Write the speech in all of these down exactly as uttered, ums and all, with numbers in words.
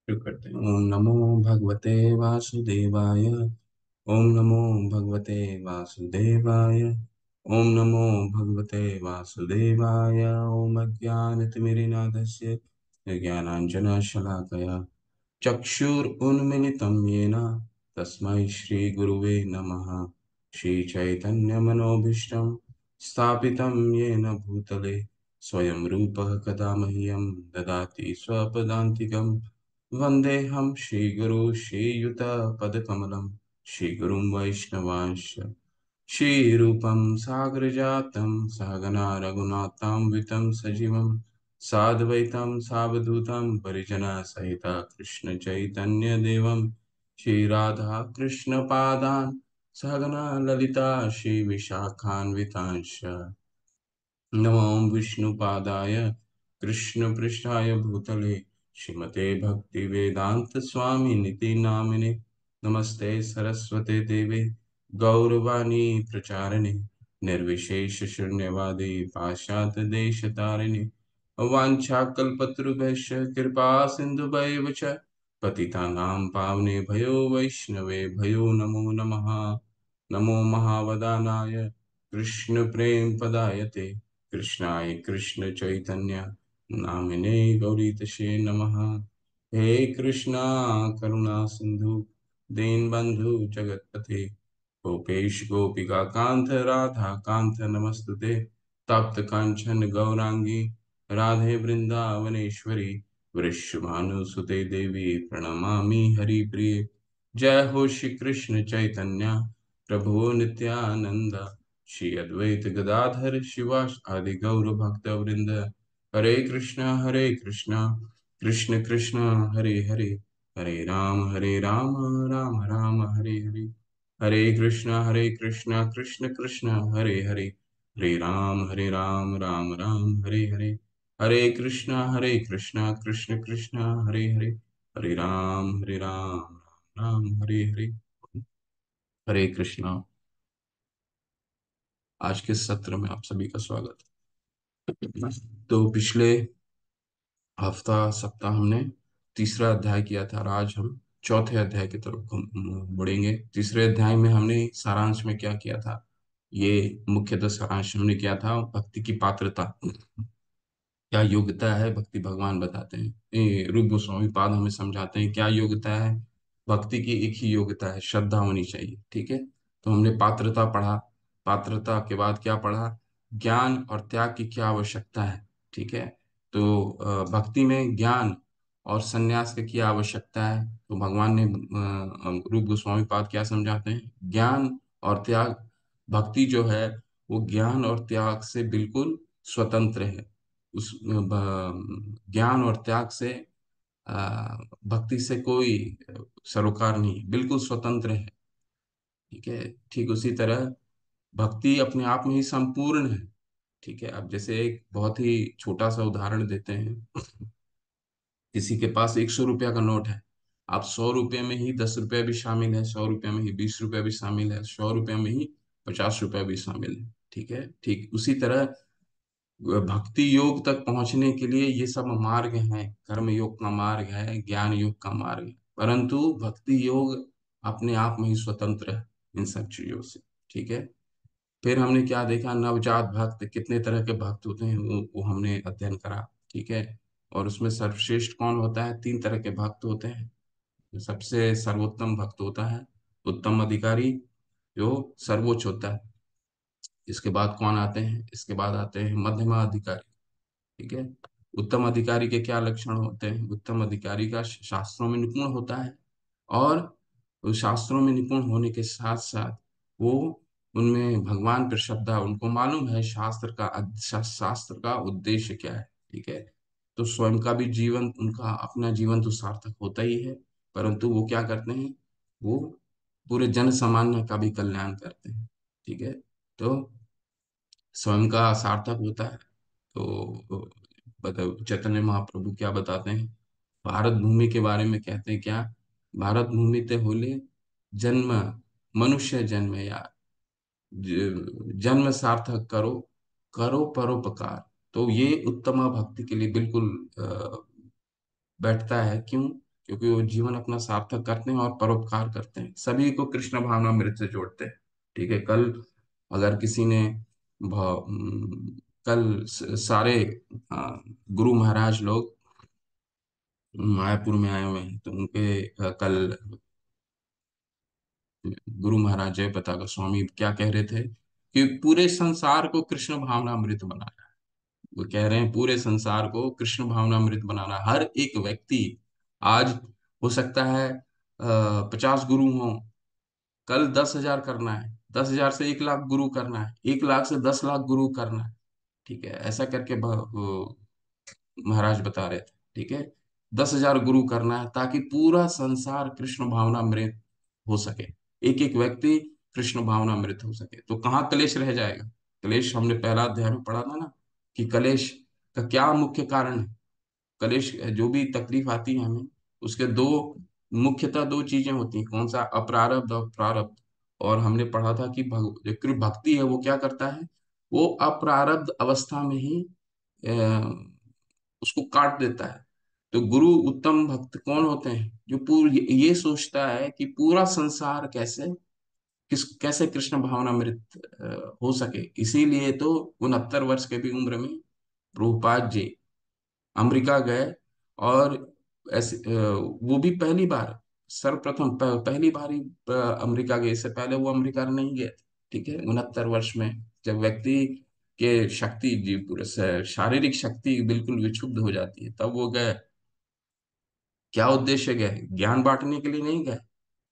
शुरू करते हैं। ओम नमो भगवते वासुदेवाय। ओम नमो भगवते वासुदेवाय। ओम नमो भगवते वासुदेवाय। ओम अज्ञानतिमिरिनाथस्य ज्ञानाञ्जनशलाकया चक्षुरुन्मिलितं येन तस्मै श्रीगुरुवे नमः। श्रीचैतन्यमनोभीष्टं स्थापितं येन भूतले स्वयं रूपः कदा मह्यं ददाति स्वपदान्तिकं। वन्देऽहं श्रीगुरु श्रीयुतपदकमलं श्रीगुरुं वैष्णवांश्च श्रीरूपं सागरजातं सहगना रघुनाथान्वितं सजीवं साद्वैतं सावधूतं परिजनसहितं कृष्णचैतन्यदेवं श्रीराधा कृष्णपादान् सहगना ललिता श्रीविशाखान्वितांश्च नमो विष्णुपादाय कृष्णपृष्ठाय भूतले श्रीमते भक्तिवेदांत स्वामी निति नामिने नमस्ते सरस्वते देवे गौरवाणी प्रचारिणे निर्विशेष शून्यवादी पाश्चात्य देश तारिणे वाञ्छाकल्पतरुभ्यश्च कृपा सिन्धुभैव च पतितानां पावनेभ्यो वैष्णवे भयो नमो नमः। नमो महावदानाय कृष्ण प्रेम पदायते कृष्णाय कृष्ण चैतन्य नामिने गौरीतशे नमः। हे कृष्णा करुणा सिंधु दीनबंधु जगतपते गोपेश गोपिका कांत राधा कांत नमस्तुते तप्त कांचन गौरांगी राधे वृंदावनेश्वरी वृषभानुसुते देवी प्रणमामि हरिप्रिये। जय हो श्री कृष्ण चैतन्य प्रभु नित्यानंद श्री अद्वैत गदाधर शिवास आदि गौर भक्त वृंद। हरे कृष्णा हरे कृष्णा कृष्ण कृष्ण हरे हरे हरे राम हरे राम राम राम हरे हरे। हरे कृष्णा हरे कृष्णा कृष्ण कृष्ण हरे हरे हरे राम हरे राम राम राम हरे हरे। हरे कृष्णा हरे कृष्णा कृष्ण कृष्ण हरे हरे हरे राम हरे राम राम राम हरे हरे। हरे कृष्णा। आज के सत्र में आप सभी का स्वागत है। तो पिछले हफ्ता सप्ताह हमने तीसरा अध्याय किया था और आज हम चौथे अध्याय की तरफ घुम- बढ़ेंगे। तीसरे अध्याय में हमने सारांश में क्या किया था, ये मुख्यतः सारांश हमने किया था भक्ति की पात्रता, क्या योग्यता है भक्ति भगवान बताते हैं। ये रूप गोस्वामी पाद हमें समझाते हैं क्या योग्यता है। भक्ति की एक ही योग्यता है, श्रद्धा होनी चाहिए। ठीक है, तो हमने पात्रता पढ़ा। पात्रता के बाद क्या पढ़ा, ज्ञान और त्याग की क्या आवश्यकता है। ठीक है, तो अ, भक्ति में ज्ञान और संन्यास की क्या आवश्यकता है। तो भगवान ने अ, रूप गोस्वामी पाद क्या समझाते हैं, ज्ञान और त्याग, भक्ति जो है वो ज्ञान और त्याग से बिल्कुल स्वतंत्र है। उस ब- ज्ञान और त्याग से आ, भक्ति से कोई सरोकार नहीं, बिल्कुल स्वतंत्र है। ठीक है, ठीक उसी तरह भक्ति अपने आप में ही संपूर्ण है। ठीक है, अब जैसे एक बहुत ही छोटा सा उदाहरण देते हैं। किसी के पास एक सौ रुपया का नोट है, आप सौ रुपये में ही दस रुपया भी शामिल है, सौ रुपया में ही बीस रुपया भी शामिल है, सौ रुपया में ही पचास रुपया भी शामिल है। ठीक है, ठीक उसी तरह भक्ति योग तक पहुंचने के लिए ये सब मार्ग हैं, कर्म योग का मार्ग है, ज्ञान योग का मार्ग है, परंतु भक्ति योग अपने आप में ही स्वतंत्र है इन सब चीजों से। ठीक है, फिर हमने क्या देखा, नवजात भक्त, कितने तरह के भक्त होते हैं वो, वो हमने अध्ययन करा। ठीक है, और उसमें सर्वश्रेष्ठ कौन होता है, तीन तरह के भक्त होते हैं। सबसे सर्वोत्तम भक्त होता है उत्तम अधिकारी, जो सर्वोच्च होता है। इसके बाद कौन आते हैं, इसके बाद आते हैं मध्यमा अधिकारी। ठीक है, उत्तम अधिकारी के क्या लक्षण होते हैं, उत्तम अधिकारी का शास्त्रों में निपुण होता है, और उस शास्त्रों में निपुण होने के साथ साथ वो उनमें भगवान पर श्रद्धा, उनको मालूम है शास्त्र का शा- शास्त्र का उद्देश्य क्या है। ठीक है, तो स्वयं का भी जीवन, उनका अपना जीवन तो सार्थक होता ही है, परंतु वो क्या करते हैं, वो पूरे जन सामान्य का भी कल्याण करते हैं। ठीक है, तो स्वयं का सार्थक होता है। तो बताओ चैतन्य महाप्रभु क्या बताते हैं, भारत भूमि के बारे में कहते हैं क्या, भारत भूमि ते होले जन्म, मनुष्य जन्म यार, ज- जन्म सार्थक करो, करो परोपकार। तो ये उत्तम भक्ति के लिए बिल्कुल अ, बैठता है। क्यों, क्योंकि वो जीवन अपना सार्थक करते हैं और परोपकार करते हैं, सभी को कृष्ण भावनामृत से जोड़ते हैं। ठीक है। कल अगर किसी ने भाव अम, कल स- सारे अ, गुरु महाराज लोग मायापुर में आए हुए हैं, तो उनके अ, कल गुरु महाराज जय पताका स्वामी क्या कह रहे थे कि पूरे संसार को कृष्ण भावनामृत बनाना है। वो कह रहे हैं पूरे संसार को कृष्ण भावनामृत बनाना, हर एक व्यक्ति आज हो सकता है पचास गुरु हों, कल दस हजार करना है, दस हजार से एक लाख गुरु करना है, एक लाख से दस लाख गुरु करना है। ठीक है, ऐसा करके भ- वो महाराज बता रहे थे। ठीक है, दस हजार गुरु करना है ताकि पूरा संसार कृष्ण भावनामृत हो सके, एक एक व्यक्ति कृष्ण भावनामृत हो सके। तो कहाँ कलेश रह जाएगा? कलेश हमने पहला अध्याय में पढ़ा था ना, कि कलेश का क्या मुख्य कारण है। कलेश जो भी तकलीफ आती है हमें, उसके दो मुख्यतः दो चीजें होती हैं, कौन सा? अप्रारब्ध और प्रारब्ध। और हमने पढ़ा था कि भग, जो कृ- भक्ति है वो क्या करता है, वो अप्रारब्ध अवस्था में ही अ, उसको काट देता है। तो गुरु उत्तम भक्त कौन होते हैं? जो पूर्ण ये ये सोचता है कि पूरा संसार कैसे किस कैसे कृष्ण भावनामृत अ, हो सके। इसीलिए तो उनहत्तर वर्ष के भी उम्र में प्रभुपाद जी अमेरिका गए, और ऐसे अ, वो भी पहली बार, सर्वप्रथम प- पहली बार ही अ, अमेरिका गए। इससे पहले वो अमेरिका नहीं गए थे। ठीक है, उनहत्तर वर्ष में जब व्यक्ति के शक्ति जी पूरे श- शारीरिक शक्ति बिल्कुल विक्षुब्ध हो जाती है, तब वो गए। क्या उद्देश्य गए? ज्ञान बांटने के लिए नहीं गए,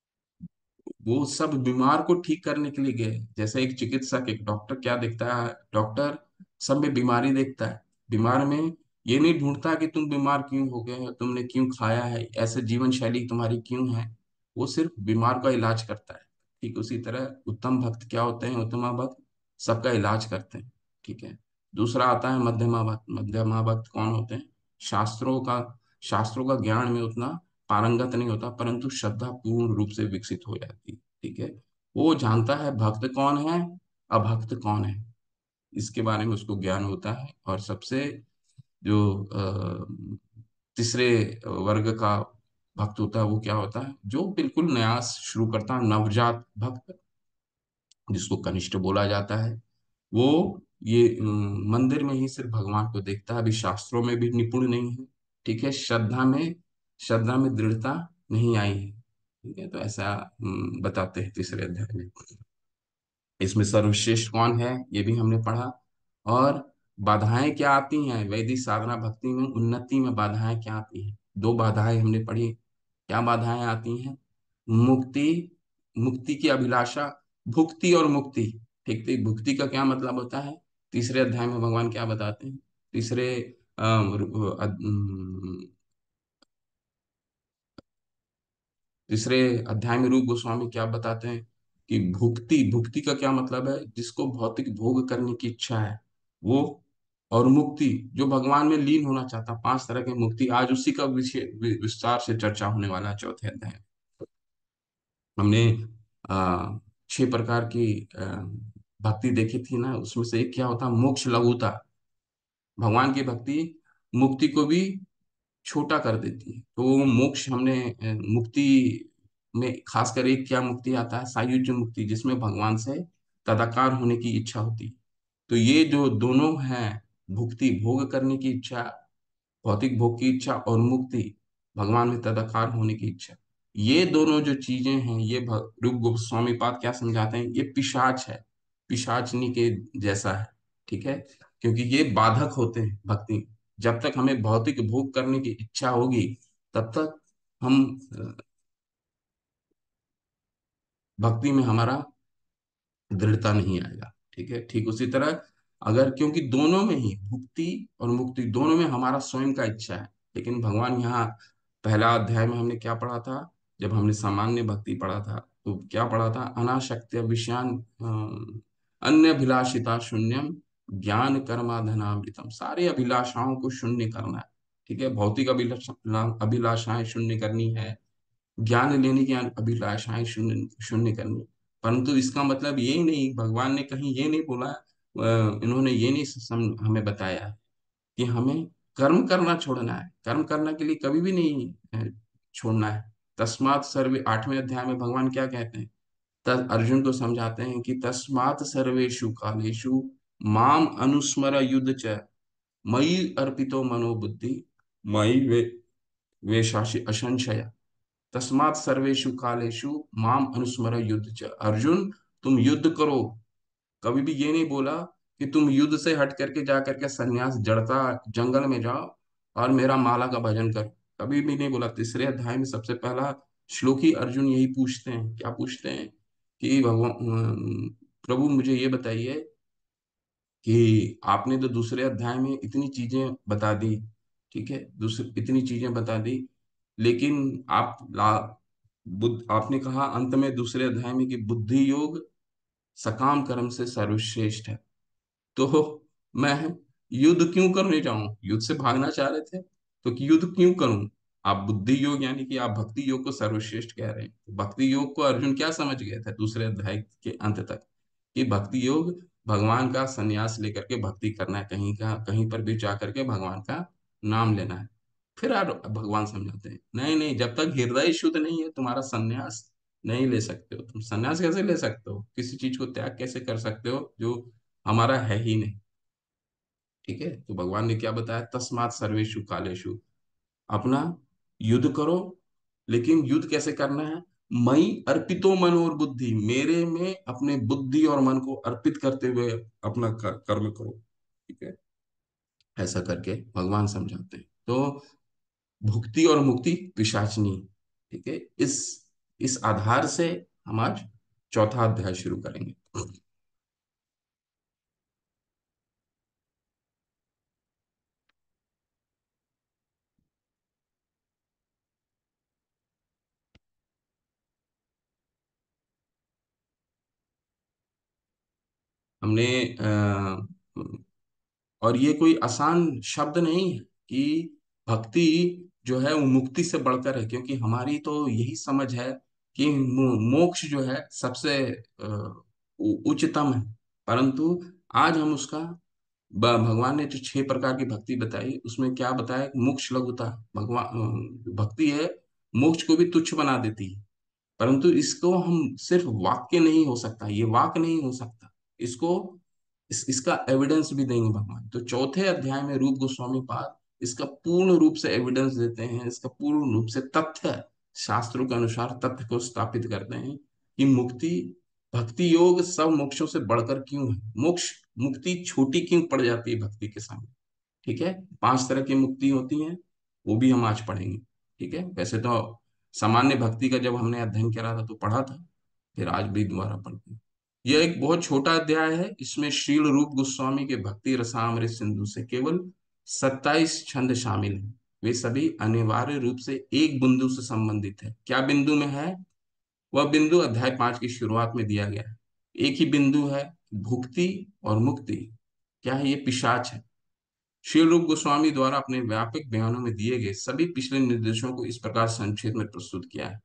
वो सब बीमार को ठीक करने के लिए गए। जैसे एक चिकित्सक, एक डॉक्टर क्या देखता है? डॉक्टर सब में बीमारी देखता है, बीमार में ये नहीं ढूंढता कि तुम बीमार क्यों हो गए हो, तुमने क्यों खाया है, ऐसे जीवन शैली तुम्हारी क्यों है। वो सिर्फ बीमार का इलाज करता है। ठीक उसी तरह उत्तम भक्त क्या होते हैं? उत्तम भक्त सबका इलाज करते हैं। ठीक है। दूसरा आता है मध्यमा भक्त। मध्यमा भक्त कौन होते हैं? शास्त्रों का शास्त्रों का ज्ञान में उतना पारंगत नहीं होता, परंतु श्रद्धा पूर्ण रूप से विकसित हो जाती है। ठीक है, वो जानता है भक्त कौन है, अभक्त कौन है, इसके बारे में उसको ज्ञान होता है। और सबसे जो अ, तीसरे वर्ग का भक्त होता है, वो क्या होता है? जो बिल्कुल नया शुरू करता है, नवजात भक्त, जिसको कनिष्ठ बोला जाता है। वो ये अम, मंदिर में ही सिर्फ भगवान को देखता है, अभी शास्त्रों में भी निपुण नहीं है। ठीक है, श्रद्धा में श्रद्धा में दृढ़ता नहीं आई है। ठीक है, तो ऐसा अम, बताते हैं तीसरे अध्याय में। इसमें सर्वश्रेष्ठ कौन है, ये भी हमने पढ़ा। और बाधाएं क्या आती हैं वैदिक साधना भक्ति में, उन्नति में बाधाएं क्या आती हैं? दो बाधाएं हमने पढ़ी। क्या बाधाएं आती हैं? मुक्ति, मुक्ति की अभिलाषा, भुक्ति और मुक्ति। ठीक ठीक, भुक्ति का क्या मतलब होता है? तीसरे अध्याय में भगवान क्या बताते हैं? तीसरे अम, रु- अ- अम, तीसरे अध्याय में रूप गोस्वामी क्या बताते हैं कि भुक्ति, भुक्ति का क्या मतलब है? जिसको भौतिक भोग करने की इच्छा है वो। और मुक्ति, जो भगवान में लीन होना चाहता। पांच तरह की मुक्ति, आज उसी का विषय वि- विस्तार से चर्चा होने वाला है चौथे अध्याय में। हमने आ, छह प्रकार की आ, भक्ति देखी थी ना, उसमें से एक क्या होता? मोक्ष लघुता। भगवान की भक्ति मुक्ति को भी छोटा कर देती है। तो वो मोक्ष हमने अ, मुक्ति में खासकर एक क्या मुक्ति आता है? सायुज्य मुक्ति, जिसमें भगवान से तदाकार होने की इच्छा होती है। तो ये जो दोनों हैं, भुक्ति भोग करने की इच्छा, भौतिक भोग की इच्छा, और मुक्ति भगवान में तदाकार होने की इच्छा, ये दोनों जो चीजें हैं, ये भ- रूप गोस्वामी पाद क्या समझाते हैं? ये पिशाच है, पिशाचनी के जैसा है। ठीक है, क्योंकि ये बाधक होते हैं भक्ति में। जब तक हमें भौतिक भोग करने की इच्छा होगी, तब तक हम अ, भक्ति में हमारा दृढ़ता नहीं आएगा। ठीक है, ठीक उसी तरह अगर, क्योंकि दोनों में ही भुक्ति और मुक्ति दोनों में हमारा स्वयं का इच्छा है। लेकिन भगवान यहाँ पहला अध्याय में हमने क्या पढ़ा था? जब हमने सामान्य भक्ति पढ़ा था, तो क्या पढ़ा था? अनाशक्ति विषयान अन्य अभिलाषिता शून्यम ज्ञान कर्माधनामृतम। सारे अभिलाषाओं को शून्य करना है। ठीक है, भौतिक अभिलाषा अभिलाषाएं शून्य करनी है, ज्ञान लेने की अभिलाषाएं शून्य शून्य करनी। परंतु इसका मतलब ये नहीं, भगवान ने कहीं ये नहीं बोला, अ, इन्होंने ये नहीं सम, हमें बताया कि हमें कर्म करना छोड़ना है। कर्म करने के लिए कभी भी नहीं है। छोड़ना है। तस्मात सर्वे, आठवें अध्याय में भगवान क्या कहते हैं? तब अर्जुन को समझाते हैं कि तस्मात् सर्वेषु कालेषु माम अनुस्मर युद्ध च मयि अर्पितो मनो बुद्धि मयि वे वेशासि असंशय। तस्मात् सर्वेषु कालेषु माम अनुस्मर युद्ध च। अर्जुन, तुम युद्ध करो। कभी भी ये नहीं बोला कि तुम युद्ध से हट करके जा करके सन्यास, जड़ता, जंगल में जाओ और मेरा माला का भजन करो। कभी भी नहीं बोला। तीसरे अध्याय में सबसे पहला श्लोक ही अर्जुन यही पूछते हैं। क्या पूछते हैं? कि भगवान, प्रभु मुझे ये बताइए कि आपने तो दूसरे अध्याय में इतनी चीजें बता दी, ठीक है, दूसरी इतनी चीजें बता दी, लेकिन आप ला बुद्ध आपने कहा अंत में दूसरे अध्याय में कि बुद्धि योग सकाम कर्म से सर्वश्रेष्ठ है। तो मैं युद्ध क्यों करने जाऊं? युद्ध से भागना चाह रहे थे तो कि युद्ध क्यों करूं? आप बुद्धि योग यानी कि आप भक्ति योग को सर्वश्रेष्ठ कह रहे हैं। तो भक्ति योग को अर्जुन क्या समझ गए थे दूसरे अध्याय के अंत तक? कि भक्ति योग भगवान का संन्यास लेकर के भक्ति करना है, कहीं का कहीं पर भी जा करके भगवान का नाम लेना है। फिर यार भगवान समझाते हैं, नहीं नहीं, जब तक हृदय शुद्ध नहीं है तुम्हारा संन्यास नहीं ले सकते हो। तुम संन्यास कैसे ले सकते हो? किसी चीज को त्याग कैसे कर सकते हो जो हमारा है ही नहीं? ठीक है, तो भगवान ने क्या बताया? तस्मात् सर्वेषु कालेषु, अपना युद्ध करो। लेकिन युद्ध कैसे करना है? मई अर्पितो मन और बुद्धि, मेरे में अपने बुद्धि और मन को अर्पित करते हुए अपना कर, कर्म करो। ठीक है, ऐसा करके भगवान समझाते हैं। तो भुक्ति और मुक्ति पिशाचनी। ठीक है, इस इस आधार से हम आज चौथा अध्याय शुरू करेंगे। हमने अ, और ये कोई आसान शब्द नहीं है कि भक्ति जो है वो मुक्ति से बढ़कर है, क्योंकि हमारी तो यही समझ है कि मो- मोक्ष जो है सबसे अ, उ- उच्चतम है। परंतु आज हम उसका, ब- भगवान ने जो छह प्रकार की भक्ति बताई उसमें क्या बताया? मोक्ष लघुता। भगवान अ, भक्ति है, मोक्ष को भी तुच्छ बना देती है। परंतु इसको हम सिर्फ वाक्य नहीं हो सकता, ये वाक्य नहीं हो सकता, इसको इस, इसका एविडेंस भी देंगे भगवान। तो चौथे अध्याय में रूप गोस्वामी पाद इसका पूर्ण रूप से एविडेंस देते हैं, इसका पूर्ण रूप से तथ्य, शास्त्रों के अनुसार तथ्य को स्थापित करते हैं कि मुक्ति, भक्ति योग सब मोक्षों से बढ़कर क्यों है। मोक्ष, मुक्ति छोटी क्यों पड़ जाती है भक्ति के सामने? ठीक है, पांच तरह की मुक्ति होती हैं, वो भी हम आज पढ़ेंगे। ठीक है, वैसे तो सामान्य भक्ति का जब हमने अध्ययन करा था तो पढ़ा था, फिर आज भी दोबारा पढ़ते हैं। यह एक बहुत छोटा अध्याय है, इसमें श्रील रूप गोस्वामी के भक्ति रसामृत सिंधु से केवल सत्ताईस छंद शामिल हैं। वे सभी अनिवार्य रूप से एक बिंदु से संबंधित है। क्या बिंदु में है? वह बिंदु अध्याय पांच की शुरुआत में दिया गया है। एक ही बिंदु है, भुक्ति और मुक्ति। क्या है? ये पिशाच है। श्रील रूप गोस्वामी द्वारा अपने व्यापक बयानों में दिए गए सभी पिछले निर्देशों को इस प्रकार संक्षेप में प्रस्तुत किया है।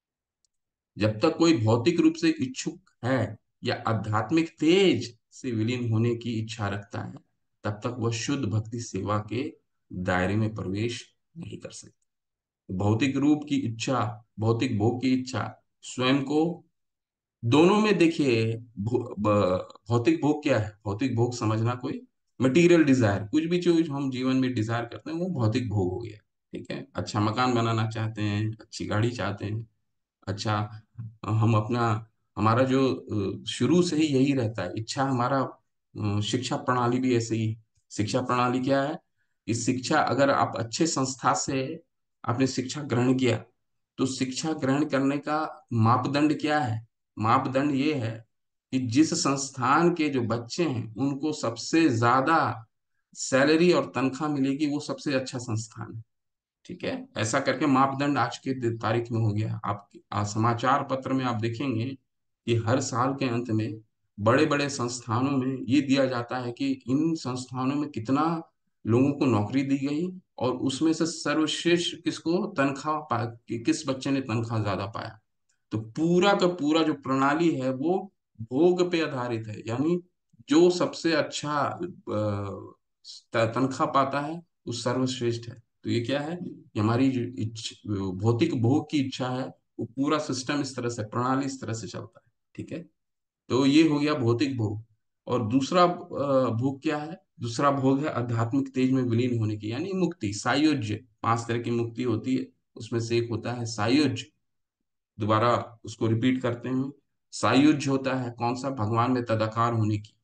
जब तक कोई भौतिक रूप से इच्छुक है या आध्यात्मिक तेज से विलीन होने की इच्छा रखता है, तब तक वह शुद्ध भक्ति सेवा के दायरे में प्रवेश नहीं कर सकता। भौतिक रूप की इच्छा, भौतिक भोग की इच्छा, स्वयं को, दोनों में देखिए, भौ- ब- भौतिक भोग क्या है? भौतिक भोग समझना, कोई मटेरियल डिजायर, कुछ भी चीज हम जीवन में डिजायर करते हैं वो भौतिक भोग हो गया। ठीक है, अच्छा मकान बनाना चाहते हैं, अच्छी गाड़ी चाहते हैं, अच्छा, हम अपना, हमारा जो अ, शुरू से ही यही रहता है इच्छा हमारा। अ, शिक्षा प्रणाली भी ऐसे ही। शिक्षा प्रणाली क्या है? कि शिक्षा, अगर आप अच्छे संस्था से आपने शिक्षा ग्रहण किया, तो शिक्षा ग्रहण करने का मापदंड क्या है? मापदंड ये है कि जिस संस्थान के जो बच्चे हैं उनको सबसे ज्यादा सैलरी और तनख्वाह मिलेगी, वो सबसे अच्छा संस्थान है। ठीक है, ऐसा करके मापदंड आज के दि- तारीख में हो गया। आप आ, समाचार पत्र में आप देखेंगे कि हर साल के अंत में बड़े बड़े संस्थानों में ये दिया जाता है कि इन संस्थानों में कितना लोगों को नौकरी दी गई और उसमें से सर्वश्रेष्ठ किसको तनख्वाह पा, कि, किस बच्चे ने तनख्वाह ज्यादा पाया। तो पूरा का पूरा जो प्रणाली है वो भोग पे आधारित है, यानी जो सबसे अच्छा अ, त- तनख्वाह पाता है वो सर्वश्रेष्ठ है। तो ये क्या है, कि हमारी जो इच्छ- भौतिक भोग की इच्छा है, वो पूरा सिस्टम इस तरह से, प्रणाली इस तरह से चलता है। ठीक है, तो ये हो गया भौतिक भोग। और दूसरा अ, भोग क्या है? दूसरा भोग है आध्यात्मिक तेज में विलीन होने की, यानी मुक्ति, सायुज्य। पांच तरह की मुक्ति होती है, उसमें से एक होता है सायुज्य। दोबारा उसको रिपीट करते हैं। सायुज्य होता है कौन सा? भगवान में तदाकार होने की।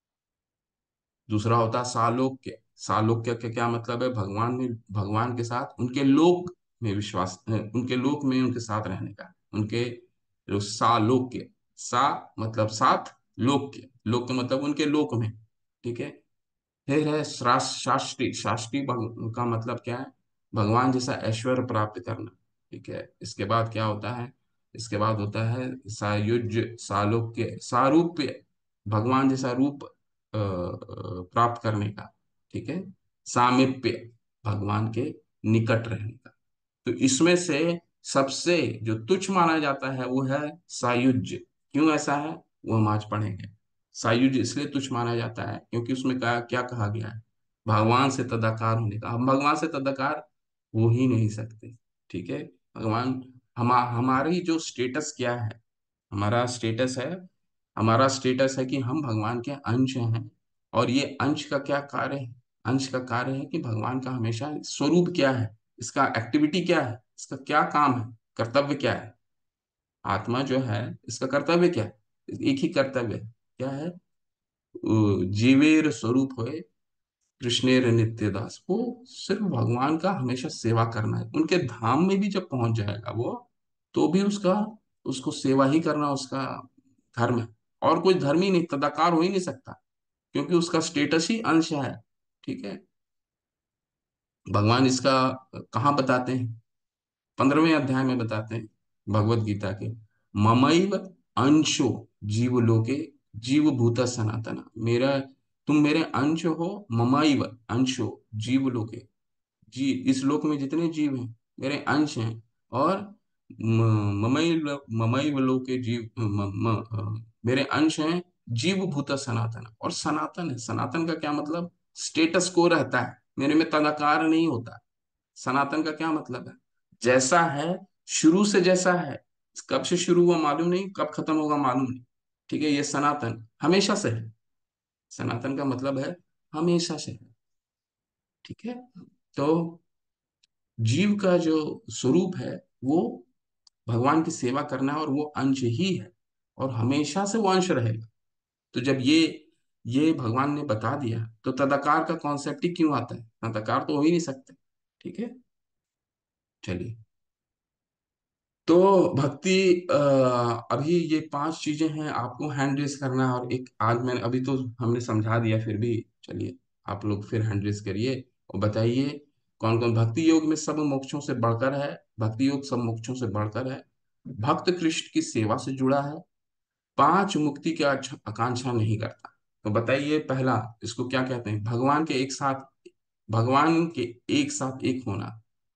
दूसरा होता है सालोक्य। सालोक्य का क्या मतलब है? भगवान में, भगवान के साथ उनके लोक में विश्वास, अ, उनके लोक में उनके साथ रहने का, उनके जो सालोक्य। सा मतलब साथ, लोक्य, लोक मतलब उनके लोक में। ठीक है। फिर है श्रास- शास्त्री। शास्त्री भग- का मतलब क्या है? भगवान जैसा ऐश्वर्य प्राप्त करना। ठीक है। इसके बाद क्या होता है? इसके बाद होता है सायुज्य, सालोक्य, सारूप्य। भगवान जैसा रूप अ, अ, प्राप्त करने का। ठीक है। सामीप्य, भगवान के निकट रहने का। तो इसमें से सबसे जो तुच्छ माना जाता है वो है सायुज्य। क्यों ऐसा है, वो हम आज पढ़ेंगे। सायुज्य इसलिए तुच्छ माना जाता है क्योंकि उसमें क्या क्या कहा गया है? भगवान से तदाकार होने का। हम भगवान से तदाकार हो ही नहीं सकते। ठीक है। भगवान, हम हमारी जो स्टेटस क्या है, हमारा स्टेटस है, हमारा स्टेटस है कि हम भगवान के अंश हैं। और ये अंश का क्या कार्य है? अंश का कार्य है कि भगवान का हमेशा स्वरूप क्या है, इसका एक्टिविटी क्या है, इसका क्या काम है, कर्तव्य क्या है। आत्मा जो है, इसका कर्तव्य क्या है? एक ही कर्तव्य है। क्या है? अ, जीवेर स्वरूप होए कृष्णेर नित्य दास। वो सिर्फ भगवान का हमेशा सेवा करना है। उनके धाम में भी जब पहुंच जाएगा वो, तो भी उसका, उसको सेवा ही करना उसका धर्म है। और कोई धर्म ही नहीं, तदाकार हो ही नहीं सकता, क्योंकि उसका स्टेटस ही अंश है। ठीक है। भगवान इसका कहाँ बताते हैं? पंद्रहवें अध्याय में बताते हैं भगवत गीता के। ममैव अंशो जीवलोके जीवभूत सनातन। मेरा, तुम मेरे अंश हो। ममैव अंशो जीवलोके, जी इस लोक में जितने जीव हैं मेरे अंश हैं। और म- ममैव ममैव लोके जीव म, म, अ, मेरे अंश हैं। जीव भूत सनातन, और सनातन है। सनातन का क्या मतलब? स्टेटस को रहता है, मेरे में तदाकार नहीं होता। सनातन का क्या मतलब है? जैसा है, शुरू से जैसा है, कब से शुरू हुआ मालूम नहीं, कब खत्म होगा मालूम नहीं। ठीक है, ये सनातन हमेशा से है। सनातन का मतलब है हमेशा से है। ठीक है। तो जीव का जो स्वरूप है, वो भगवान की सेवा करना है, और वो अंश ही है, और हमेशा से वो अंश रहेगा। तो जब ये ये भगवान ने बता दिया, तो तदाकार का कॉन्सेप्ट ही क्यों आता है? तदाकार तो हो ही नहीं सकते। ठीक है। चलिए। तो भक्ति, आ, अभी ये पांच चीजें हैं, आपको हैंड रेस करना है। और एक आज मैंने अभी तो हमने समझा दिया, फिर भी चलिए आप लोग फिर हैंड रेस करिए और बताइए कौन कौन भक्ति योग में सब मोक्षों से बढ़कर है। भक्ति योग सब मोक्षों से बढ़कर है। भक्त कृष्ण की सेवा से जुड़ा है। पांच मुक्ति की आछ- आकांक्षा नहीं करता। तो बताइए पहला, इसको क्या कहते हैं? भगवान के एक साथ, भगवान के एक साथ एक होना।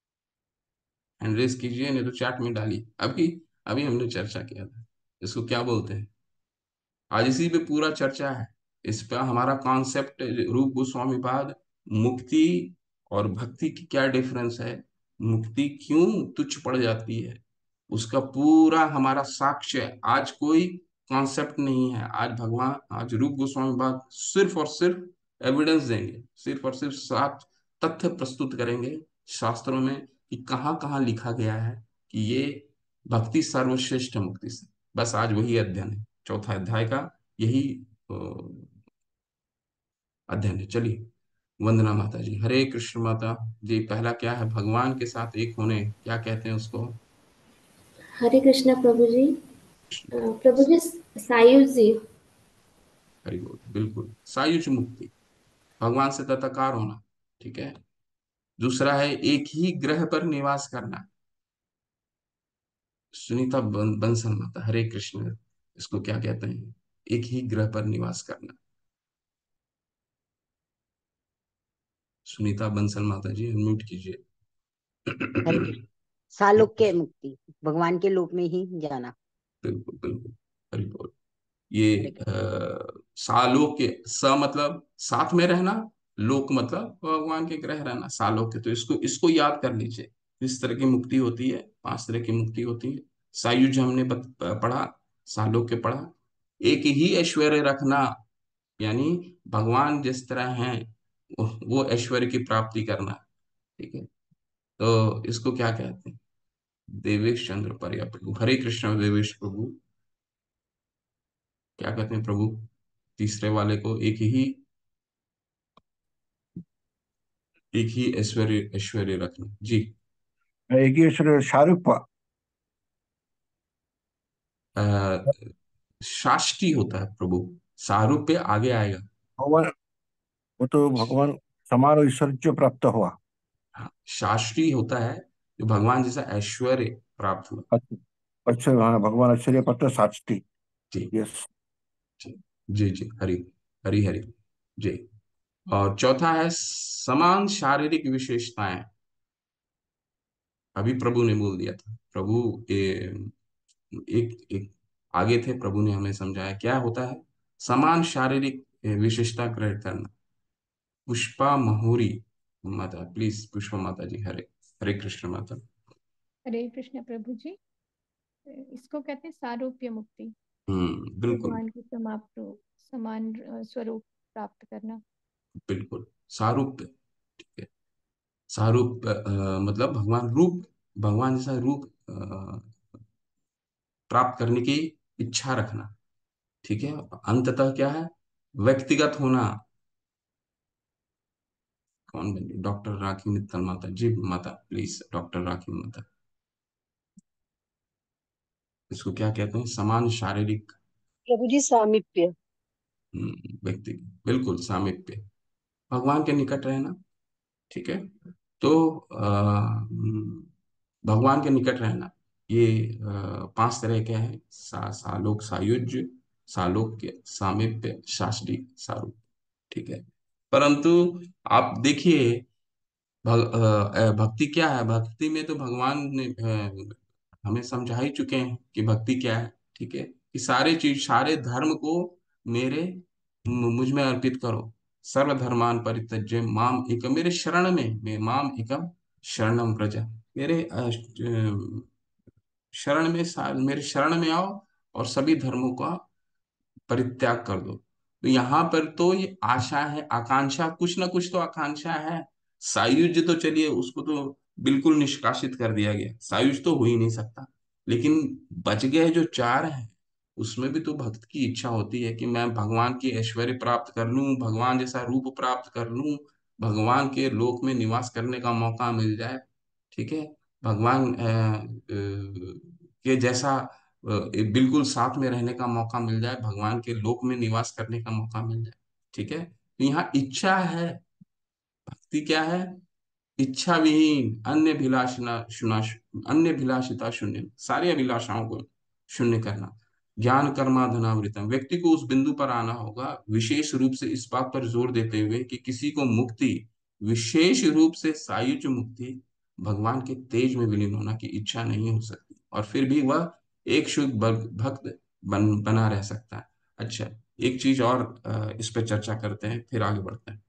हैंड रेस कीजिए, नहीं तो चैट में डालिए। अभी अभी हमने चर्चा किया था, इसको क्या बोलते हैं? आज इसी पे पूरा चर्चा है। इस पे हमारा कॉन्सेप्ट, रूप गोस्वामी पाद, मुक्ति और भक्ति की क्या डिफरेंस है, मुक्ति क्यों तुच्छ पड़ जाती है, उसका पूरा हमारा साक्ष्य है। आज कोई कॉन्सेप्ट नहीं है। आज भगवान, आज रूप गोस्वामी पाद सिर्फ और सिर्फ एविडेंस देंगे, सिर्फ और सिर्फ सात तथ्य प्रस्तुत करेंगे शास्त्रों में, कि कहाँ कहाँ लिखा गया है कि ये भक्ति सर्वश्रेष्ठ है मुक्ति से। बस आज वही अध्ययन है, चौथा अध्याय का यही अ, अध्ययन है। चलिए, वंदना माता जी। हरे कृष्ण माता जी। पहला क्या है? भगवान के साथ एक होने, क्या कहते हैं उसको? हरे कृष्णा प्रभु जी। कृष्ण अ, माता। प्रभु जी, सायुज जी। हरि बोल। बिल्कुल, सायुज मुक्ति, भगवान से तत्कार होना। ठीक है। दूसरा है एक ही ग्रह पर निवास करना। सुनीता बं, बंसल माता, हरे कृष्ण। इसको क्या कहते हैं? एक ही ग्रह पर निवास करना। सुनीता बंसल माता जी, अनम्यूट कीजिए। हरे कृष्ण। सालोक्य मुक्ति, भगवान के लोक में ही जाना। बिल्कुल बिल्कुल। हरि बोल। ये हरे कृष्ण। आ, सालों के, स मतलब साथ में रहना, लोक मतलब भगवान के ग्रह रहना, सालोक्य, तो इसको इसको याद कर लीजिए। इस तरह की मुक्ति होती है, पांच तरह की मुक्ति होती है। सायुज्य हमने बत- पढ़ा, सालोक्य पढ़ा। एक ही ऐश्वर्य रखना, यानी भगवान जिस तरह हैं वो वो ऐश्वर्य की प्राप्ति करना। ठीक है, तो इसको क्या कहते हैं? देवेश चंद्र पर्या प्रभु, हरे कृष्ण देवेश प्रभु, क्या कहते हैं प्रभु तीसरे वाले को? एक ही, एक ही ऐश्वर्य, ऐश्वर्य रखना जी। एक ही ईश्वर शाहरुख। आ, शाष्टी होता है प्रभु, शाहरुख पे आगे आएगा। भगवान, वो तो भगवान समारोह ऐश्वर्य प्राप्त हुआ। हाँ, शास्त्री होता है जो भगवान जैसा ऐश्वर्य प्राप्त हुआ। अच्छा, अच्छा, हाँ, भगवान ऐश्वर्य पत्र साचती। जी यस। जी जी जी, हरि हरि हरि जी। और चौथा है समान शारीरिक विशेषताएं। अभी प्रभु ने बोल दिया था, प्रभु ए, एक एक आगे थे, प्रभु ने हमें समझाया क्या होता है समान शारीरिक ए, विशेषता ग्रहण करना। पुष्पा महुरी माता, प्लीज पुष्पा माता जी, हरे हरे कृष्ण माता। हरे कृष्ण प्रभु जी। इसको कहते हैं सारूप्य मुक्ति। हम्म, बिल्कुल भगवान के समाप्त रूप, समान अ, स्वरूप प्राप्त करना। बिल्कुल। सारूप, ठीक है। सारूप अ, मतलब भगवान रूप, भगवान जैसा रूप अ, प्राप्त करने की इच्छा रखना। ठीक है, अंततः क्या है? व्यक्तिगत होना। कौन बनी? डॉक्टर राखी मित्तल माता जी, माता प्लीज, डॉक्टर राखी माता। इसको क्या कहते हैं? समान शारीरिक प्रभु जी सामीप्य। हम्म, व्यक्ति, बिल्कुल सामीप्य, भगवान के निकट रहना। ठीक है, तो अ, हम्म, भगवान के निकट रहना, ये अ, पांच तरह के हैं। सा, सालोक सायुज्य, सालोक्य, सामीप्य, शास्त्री, सारूप। ठीक है, परंतु आप देखिए, भग, अ, अ, भक्ति क्या है? भक्ति में तो भगवान ने अ, हमें समझा ही चुके हैं कि भक्ति क्या है। ठीक है, कि सारे चीज, सारे धर्म को मेरे मु- मुझ में अर्पित करो। सर्वधर्मान परित्यज्य माम एकम, मेरे शरण में, मे माम एकम शरणम व्रज, मेरे अ, अ, शरण में, सा- मेरे शरण में आओ और सभी धर्मों का परित्याग कर दो। तो यहाँ पर तो ये आशा है, आकांक्षा, कुछ ना कुछ तो आकांक्षा है। सायुज्य तो चलिए उसको तो बिल्कुल निष्कासित कर दिया गया, सायुज तो हो ही नहीं सकता। लेकिन बच गए जो चार हैं, उसमें भी तो भक्त की इच्छा होती है कि मैं भगवान की ऐश्वर्य प्राप्त कर लूं, भगवान जैसा रूप प्राप्त कर लूं, भगवान के लोक में निवास करने का मौका मिल जाए। ठीक है, भगवान अ, अ, के जैसा अ, एक बिल्कुल साथ में रहने का मौका मिल जाए, भगवान के लोक में निवास करने का मौका मिल जाए। ठीक है, तो यहाँ इच्छा है। भक्ति क्या है? इच्छा विहीन, अन्य अभिलाषना शुना, अन्य अभिलाषिता शून्य, सारी अभिलाषाओं को शून्य करना। ज्ञान कर्माधनावृतम, व्यक्ति को उस बिंदु पर आना होगा, विशेष रूप से इस बात पर जोर देते हुए कि किसी को मुक्ति, विशेष रूप से सायुज्य मुक्ति, भगवान के तेज में विलीन होना की इच्छा नहीं हो सकती, और फिर भी वह एक शुद्ध भग- भक्त बन बना रह सकता है। अच्छा, एक चीज और अ, इस पर चर्चा करते हैं, फिर आगे बढ़ते हैं।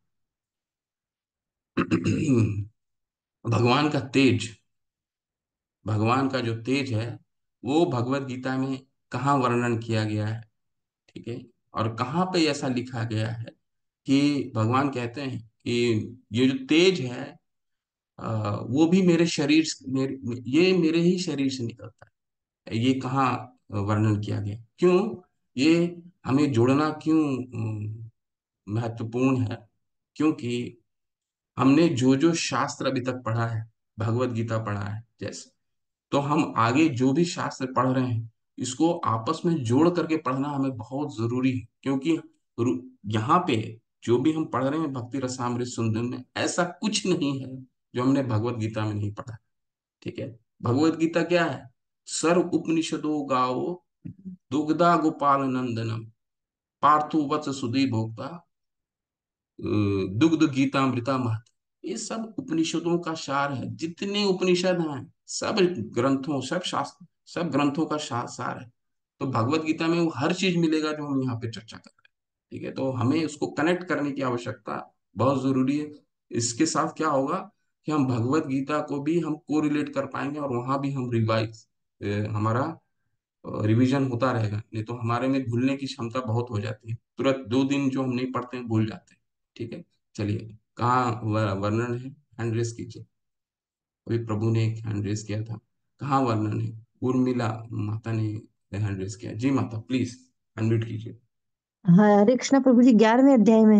भगवान का तेज, भगवान का जो तेज है वो भगवत गीता में कहाँ वर्णन किया गया है? ठीक है, और कहाँ पे ऐसा लिखा गया है कि भगवान कहते हैं कि ये जो तेज है अ, वो भी मेरे शरीर से- मेरे, ये मेरे ही शरीर से निकलता है। ये कहाँ वर्णन किया गया? क्यों ये हमें जोड़ना क्यों अम, महत्वपूर्ण है? क्योंकि हमने जो जो शास्त्र अभी तक पढ़ा है, भगवत गीता पढ़ा है जैसे, तो हम आगे जो भी शास्त्र पढ़ रहे हैं इसको आपस में जोड़ करके पढ़ना हमें बहुत जरूरी है। क्योंकि रु- यहाँ पे जो भी हम पढ़ रहे हैं भक्ति रसामृत सुंदर में, ऐसा कुछ नहीं है जो हमने भगवत गीता में नहीं पढ़ा। ठीक है, भगवत गीता क्या है? सर्व उपनिषदों गाओ दुग्धा गोपाल नंदनम, पार्थो वत्स सुधी भोक्ता, अ, दुग्ध गीतामृता महत। ये सब उपनिषदों का सार है, जितने उपनिषद हैं सब ग्रंथों, सब शास्त्र, सब ग्रंथों का सा- सार है। तो भगवत गीता में वो हर चीज मिलेगा जो हम यहाँ पे चर्चा कर रहे हैं। ठीक है, तो हमें उसको कनेक्ट करने की आवश्यकता बहुत जरूरी है। इसके साथ क्या होगा कि हम भगवत गीता को भी हम कोरिलेट कर पाएंगे, और वहां भी हम रिवाइज हमारा रिवीजन होता रहेगा। नहीं तो हमारे में भूलने की क्षमता बहुत हो जाती है, तुरंत दो दिन जो हम नहीं पढ़ते हैं भूल जाते हैं। ठीक है, चलिए, कहाँ व- वर्णन है? हैंड रेस कीजिए। अभी प्रभु ने एक हैंड रेस किया था, कहाँ वर्णन है? उर्मिला माता ने हैंड रेस किया। जी माता, प्लीज अनम्यूट कीजिए। हाँ, हरे कृष्णा प्रभु जी, ग्यारहवें अध्याय में।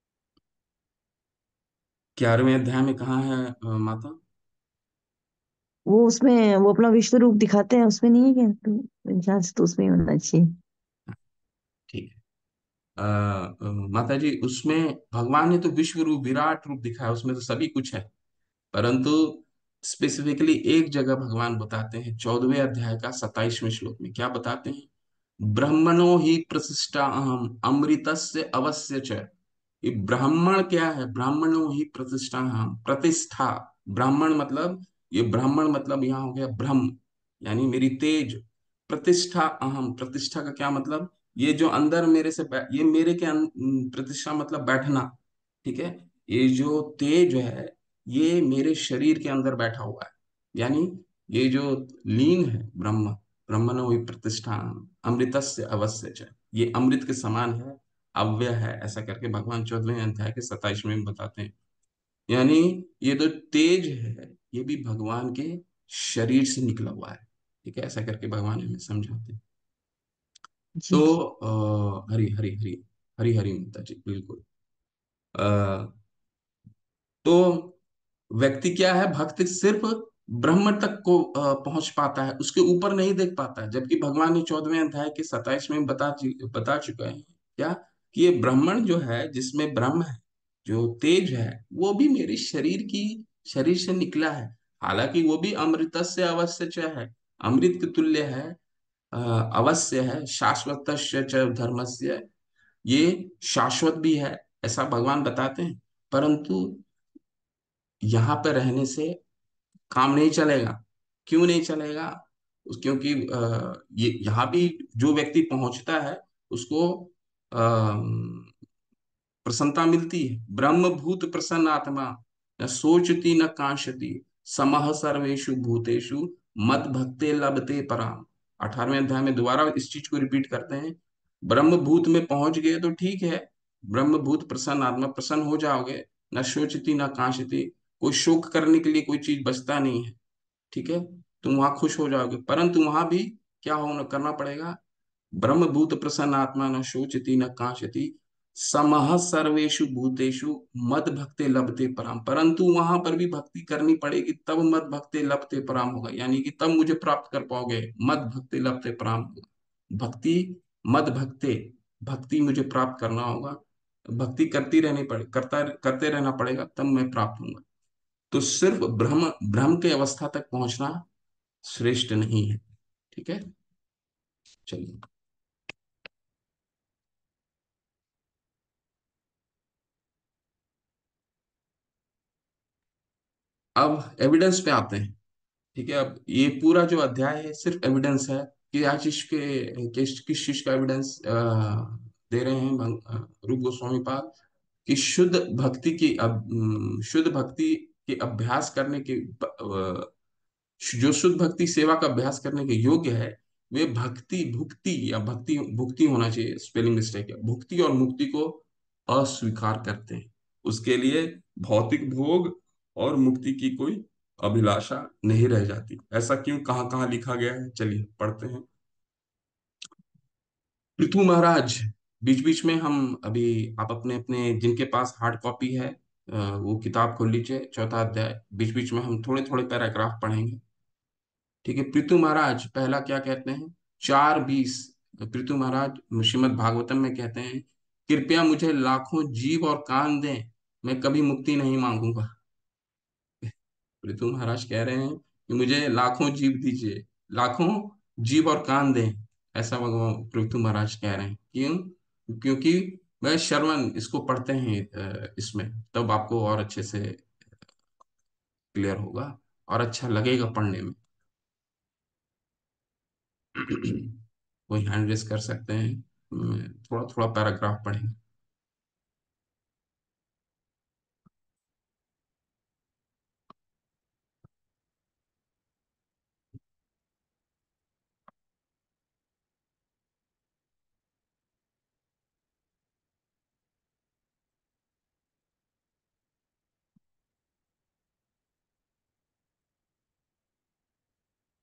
ग्यारहवें अध्याय में कहाँ है अ, माता? वो उसमें वो अपना विश्व रूप दिखाते हैं, उसमें नहीं है क्या? तो मेरे ख्याल से तो उसमें ही होना चाहिए। ठीक है। अ, अ, माता जी, उसमें भगवान ने तो विश्व रूप, विराट रूप दिखाया, उसमें तो सभी कुछ है। परंतु स्पेसिफिकली एक जगह भगवान बताते हैं, चौदहवें अध्याय का सत्ताईसवें श्लोक में क्या बताते हैं? ब्रह्मणो ही प्रशिष्टा अहम अमृतस्य अवश्य च। ये ब्राह्मण क्या है? ब्राह्मणों ही प्रतिष्ठा, हम प्रतिष्ठा। ब्राह्मण मतलब, ये ब्राह्मण मतलब यहाँ हो गया ब्रह्म, यानी मेरी तेज। प्रतिष्ठा अहम, प्रतिष्ठा का क्या मतलब? ये जो अंदर मेरे से बै- ये मेरे के अं- प्रतिष्ठा मतलब बैठना। ठीक है, ये जो तेज है, ये मेरे शरीर के अंदर बैठा हुआ है। यानी ये जो लीन है ब्रह्म, ब्रह्मणो ही प्रतिष्ठा अमृतस्य अवश्य च, ये अमृत के समान है, अव्यय है, ऐसा करके भगवान चौदहवें अध्याय के सत्ताईसवें में बताते हैं। यानी ये जो तेज है, ये भी भगवान के शरीर से निकला हुआ है। ठीक है, ऐसा करके भगवान हमें समझाते हैं। तो जी। अ, हरी हरी हरी, हरी हरी माता जी, बिल्कुल। अ, तो व्यक्ति क्या है? भक्त सिर्फ ब्रह्म तक को अ, पहुंच पाता है, उसके ऊपर नहीं देख पाता है। जबकि भगवान ने चौदहवें अध्याय के सत्ताईस में बता चु- बता चुके हैं क्या, कि ये ब्राह्मण जो है, जिसमें ब्रह्म है, जो तेज है, वो भी मेरे शरीर की शरीर से निकला है। हालांकि वो भी अमृत से अवश्य है, अमृत के तुल्य है, अ, अवश्य है, शाश्वत धर्मस्य, ये शाश्वत भी है, ऐसा भगवान बताते हैं। परंतु यहाँ पे रहने से काम नहीं चलेगा। क्यों नहीं चलेगा? उस- क्योंकि अ, ये यहाँ भी जो व्यक्ति पहुंचता है, उसको अ, प्रसन्नता मिलती है। ब्रह्म भूत प्रसन्न आत्मा, न सोचती न कांक्षति, समः सर्वेषु भूतेषु मद भक्ते लभते पराम। अठारहवें अध्याय में दोबारा इस चीज को रिपीट करते हैं। ब्रह्म भूत में पहुंच गए तो ठीक है, ब्रह्म भूत प्रसन्न आत्मा, प्रसन्न हो जाओगे। न सोचती न कांक्षति, कोई शोक करने के लिए कोई चीज बचता नहीं है। ठीक है, तुम वहां खुश हो जाओगे। परंतु वहां भी क्या होना करना पड़ेगा? ब्रह्म भूत प्रसन्न आत्मा, न शोचति न कांक्षति, समः सर्वेषु भूतेषु मद भक्ते लभते पराम। परंतु वहां पर भी भक्ति करनी पड़ेगी, तब मद भक्ते लभते पराम होगा, यानी कि तब मुझे प्राप्त कर पाओगे। मद भक्ते लभते पराम होगा, भक्ति, मद भक्ते, भक्ति मुझे प्राप्त करना होगा। भक्ति करती रहनी पड़े करता करते रहना पड़ेगा, तब मैं प्राप्त होऊंगा। तो सिर्फ ब्रह्म ब्रह्म के अवस्था तक पहुंचना श्रेष्ठ नहीं है। ठीक है, चलिए। अब एविडेंस पे आते हैं। ठीक है, अब ये पूरा जो अध्याय है सिर्फ एविडेंस है, कि आज चीज के किस किस चीज का एविडेंस दे रहे हैं भंग- अ, रूप गोस्वामी पाद, कि शुद्ध भक्ति की अब अम, शुद्ध भक्ति के अभ्यास करने के अ, जो शुद्ध भक्ति सेवा का अभ्यास करने के योग्य है, वे भक्ति भुक्ति या भक्ति भुक्ति होना चाहिए, स्पेलिंग मिस्टेक है, भुक्ति और मुक्ति को अस्वीकार करते हैं। उसके लिए भौतिक भोग और मुक्ति की कोई अभिलाषा नहीं रह जाती। ऐसा क्यों, कहाँ कहाँ लिखा गया है? चलिए पढ़ते हैं। पृथु महाराज, बीच बीच में हम अभी, आप अपने अपने जिनके पास हार्ड कॉपी है, अ, वो किताब खोल लीजिए, चौथा अध्याय। बीच बीच में हम थोड़े थोड़े पैराग्राफ पढ़ेंगे। ठीक है, पृथु महाराज पहला क्या कहते हैं? चार बीस, पृथु महाराज श्रीमद् भागवतम में कहते हैं, कृपया मुझे लाखों जीव और कान दें, मैं कभी मुक्ति नहीं मांगूंगा। पृथु महाराज कह रहे हैं कि मुझे लाखों जीव दीजिए, लाखों जीव और कान दें, ऐसा भगवान पृथु महाराज कह रहे हैं। क्यों? क्योंकि वह श्रवण इसको पढ़ते हैं, अ, इसमें तब आपको और अच्छे से क्लियर होगा और अच्छा लगेगा पढ़ने में। कोई हैंड रेस कर सकते हैं, थोड़ा थोड़ा पैराग्राफ पढ़ेंगे।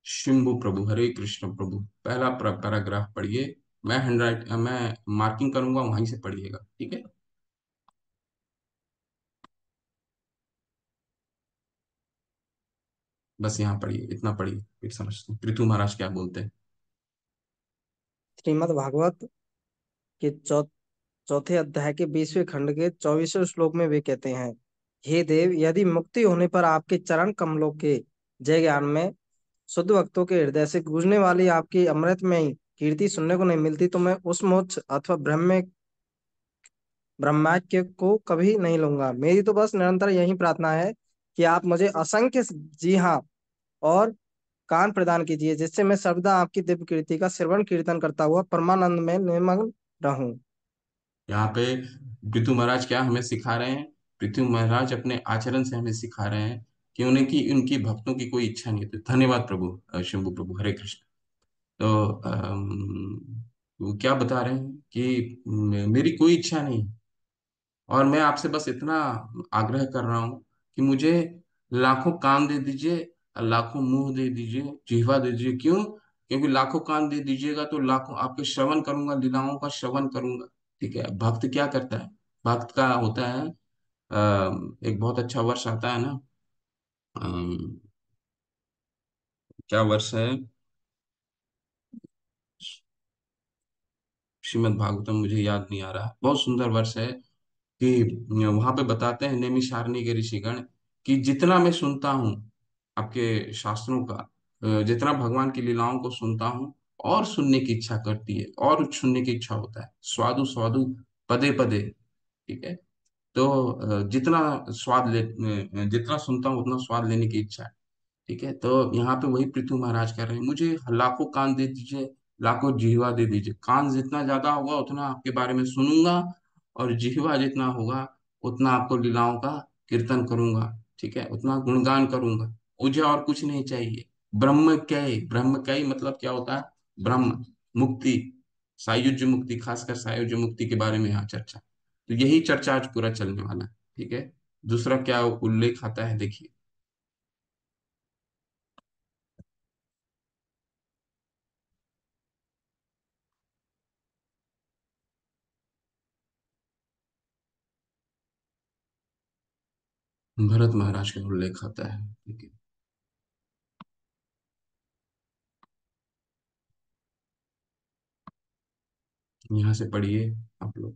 शिंबु प्रभु, हरे कृष्ण प्रभु। पहला पैराग्राफ पढ़िए। मैं हैंड राइट मैं मार्किंग करूंगा, वहीं से पढ़िएगा, ठीक है। बस यहाँ पढ़िए, इतना पढ़िए, फिर समझते हैं पृथु महाराज क्या बोलते हैं। श्रीमद् भागवत के चौ चौथे अध्याय के बीसवें खंड के चौबीसवें श्लोक में वे कहते हैं, हे देव, यदि मुक्ति होने पर आपके चरण कमलों के जय ज्ञान में शुद्ध भक्तों के हृदय से गूंजने वाली आपकी अमृतमयी कीर्ति सुनने को नहीं मिलती तो मैं उस मोक्ष अथवा ब्रह्म ब्रह्माक्य को कभी नहीं लूंगा। मेरी तो बस निरंतर यही प्रार्थना है कि आप मुझे असंख्य जी हाँ और कान प्रदान कीजिए, जिससे मैं सर्वदा आपकी दिव्य कीर्ति का श्रवण कीर्तन करता हुआ परमानंद में निमग्न रहूं। यहाँ पे पृथु महाराज क्या हमें सिखा रहे हैं? पृथु महाराज अपने आचरण से हमें सिखा रहे हैं कि उन्हें की उनकी भक्तों की कोई इच्छा नहीं थी। धन्यवाद प्रभु, अ, शंभु प्रभु, हरे कृष्ण। तो अम, वो क्या बता रहे हैं कि मे- मेरी कोई इच्छा नहीं, और मैं आपसे बस इतना आग्रह कर रहा हूँ कि मुझे लाखों कान दे दीजिए, लाखों मुंह दे दीजिए, जिह्वा दे दीजिए। क्यों? क्योंकि लाखों कान दे दीजिएगा तो लाखों आपके श्रवण करूंगा, लीलाओं का श्रवण करूंगा। ठीक है। भक्त क्या करता है? भक्त का होता है, अ, एक बहुत अच्छा वर्ष आता है ना, अम, क्या वर्ष है? श्रीमद् भागवतम मुझे याद नहीं आ रहा, बहुत सुंदर वर्ष है कि वहां पे बताते हैं नैमिषारण्य के ऋषिगण कि जितना मैं सुनता हूँ आपके शास्त्रों का, अ, जितना भगवान की लीलाओं को सुनता हूँ, और सुनने की इच्छा करती है, और सुनने की इच्छा होता है, स्वादु स्वादु पदे पदे। ठीक है। तो अ, जितना स्वाद ले अ, जितना सुनता हूँ उतना स्वाद लेने की इच्छा है। ठीक है। तो यहाँ पे वही पृथु महाराज कह रहे हैं, मुझे लाखों कान दे दीजिए, लाखों जिह्वा दे दीजिए। कान जितना ज्यादा होगा उतना आपके बारे में सुनूंगा, और जिह्वा जितना होगा उतना आपको लीलाओं का कीर्तन करूंगा। ठीक है, उतना गुणगान करूंगा। मुझे और कुछ नहीं चाहिए। ब्रह्म कय, ब्रह्म कय मतलब क्या होता है? ब्रह्म मुक्ति, सायुज्य मुक्ति, खासकर सायुज्य मुक्ति के बारे में यहाँ चर्चा। तो यही चर्चा आज पूरा चलने वाला है। ठीक है। दूसरा क्या उल्लेख आता है, देखिए। भरत महाराज का उल्लेख आता है। ठीक है। यहाँ से पढ़िए आप लोग,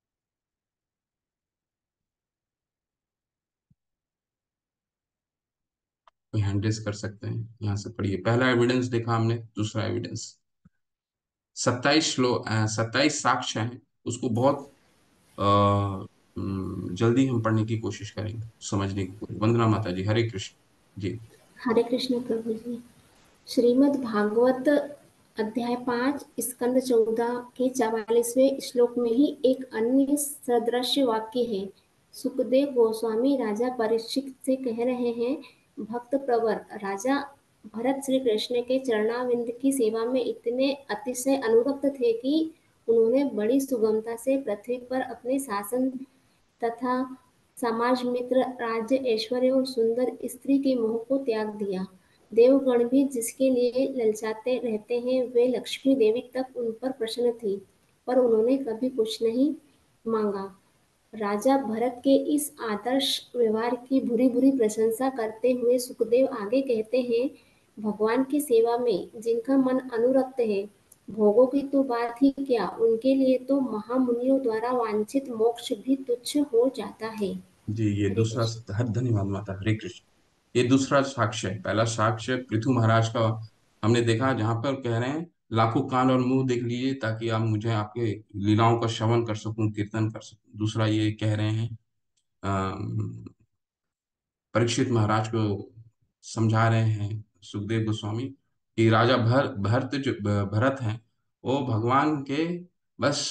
कोई हैंड रेज कर सकते हैं। यहाँ से पढ़िए। पहला एविडेंस देखा हमने, दूसरा एविडेंस। सत्ताईस श्लोक, सत्ताईस साक्ष्य हैं, उसको बहुत अ, हम्म, जल्दी हम पढ़ने की कोशिश करेंगे, समझने की कोशिश। वंदना माता जी, हरे कृष्ण जी। हरे कृष्ण प्रभु जी। श्रीमद् भागवत अध्याय पाँच स्कंद चौदह के चवालीसवें श्लोक में ही एक अन्य सदृश वाक्य है। सुखदेव गोस्वामी राजा परीक्षित से कह रहे हैं, भक्त प्रवर राजा भरत श्री कृष्ण के चरणाविंद की सेवा में इतने अतिशय अनुरक्त थे कि उन्होंने बड़ी सुगमता से पृथ्वी पर अपने शासन तथा समाज मित्र, राज्य, ऐश्वर्य और सुंदर स्त्री के मोह को त्याग दिया। देवगण भी जिसके लिए ललचाते रहते हैं, वे लक्ष्मी देवी तक उन पर प्रसन्न थी, पर उन्होंने कभी कुछ नहीं मांगा। राजा भरत के इस आदर्श व्यवहार की बुरी बुरी प्रशंसा करते हुए सुखदेव आगे कहते हैं, भगवान की सेवा में जिनका मन अनुरक्त है, भोगों की तो बात ही क्या, उनके लिए तो महामुनियों द्वारा वांछित मोक्ष भी तुच्छ हो जाता है। जी, ये हरे दूसरा, कृष्ण। हर धन्यवाद माता, हरे कृष्ण। ये दूसरा साक्ष्य है। पहला साक्ष्य पृथु महाराज का हमने देखा, जहां पर कह रहे हैं लाखों कान और मुंह देख लीजिए ताकि आप मुझे आपके लीलाओं का श्रवण कर सकूं, कीर्तन कर सकूं। दूसरा ये कह रहे हैं, अम, परीक्षित महाराज को समझा रहे हैं सुखदेव गोस्वामी कि राजा भर भरत जो भरत हैं, वो भगवान के बस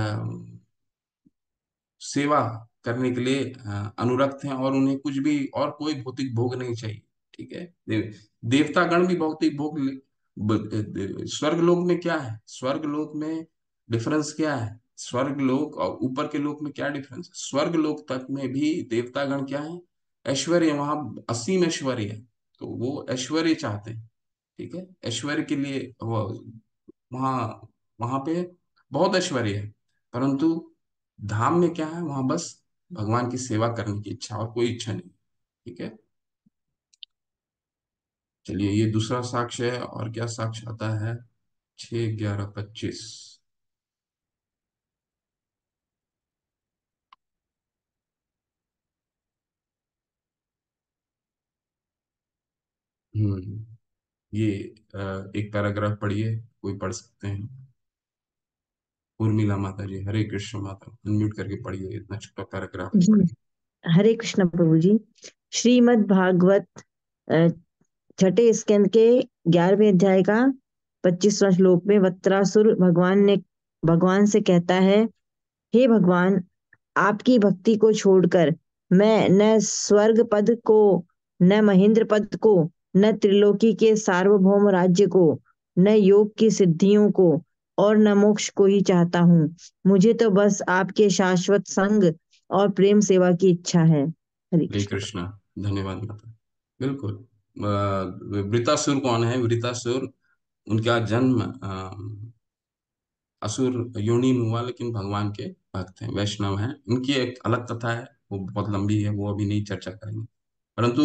सेवा करने के लिए अ, अनुरक्त हैं, और उन्हें कुछ भी और कोई भौतिक भोग नहीं चाहिए। ठीक है। देव, देवतागण भी भौतिक भोग ले- ब- स्वर्ग लोक में क्या है? स्वर्ग लोक में डिफरेंस क्या है? स्वर्ग लोक और ऊपर के लोक में क्या डिफरेंस है? स्वर्ग लोक तक में भी देवतागण क्या है? ऐश्वर्य, वहां असीम ऐश्वर्य है, तो वो ऐश्वर्य चाहते हैं। ठीक है, ऐश्वर्य के लिए वो वहाँ वहां पे बहुत ऐश्वर्य है, परंतु धाम में क्या है, वहां बस भगवान की सेवा करने की इच्छा और कोई इच्छा नहीं। ठीक है, चलिए ये दूसरा साक्ष्य है। और क्या साक्ष्य आता है? छः ग्यारह पच्चीस। हम्म ये अ, एक पैराग्राफ पढ़िए, कोई पढ़ सकते हैं? उर्मिला माता जी, हरे कृष्ण माता, अनम्यूट करके पढ़िए, इतना छोटा पैराग्राफ है, जी पढ़िए। हरे कृष्ण प्रभु जी। श्रीमद् भागवत अ, छठे स्कंद के ग्यारहवें अध्याय का पच्चीसवां श्लोक में वत्रासुर भगवान ने भगवान से कहता है, हे भगवान, आपकी भक्ति को छोड़कर मैं न स्वर्ग पद को, न महेंद्र पद को, न त्रिलोकी के सार्वभौम राज्य को, न योग की सिद्धियों को और न मोक्ष को ही चाहता हूँ। मुझे तो बस आपके शाश्वत संग और प्रेम सेवा की इच्छा है। हरे हरे कृष्ण। कृष्णा। धन्यवाद माता। बिल्कुल। अ, वृतासुर कौन है? वृतासुर, उनका जन्म अ, असुर योनि में हुआ, लेकिन भगवान के भक्त हैं, वैष्णव हैं। इनकी एक अलग कथा है, वो बहुत लंबी है, वो अभी नहीं चर्चा करेंगे। परंतु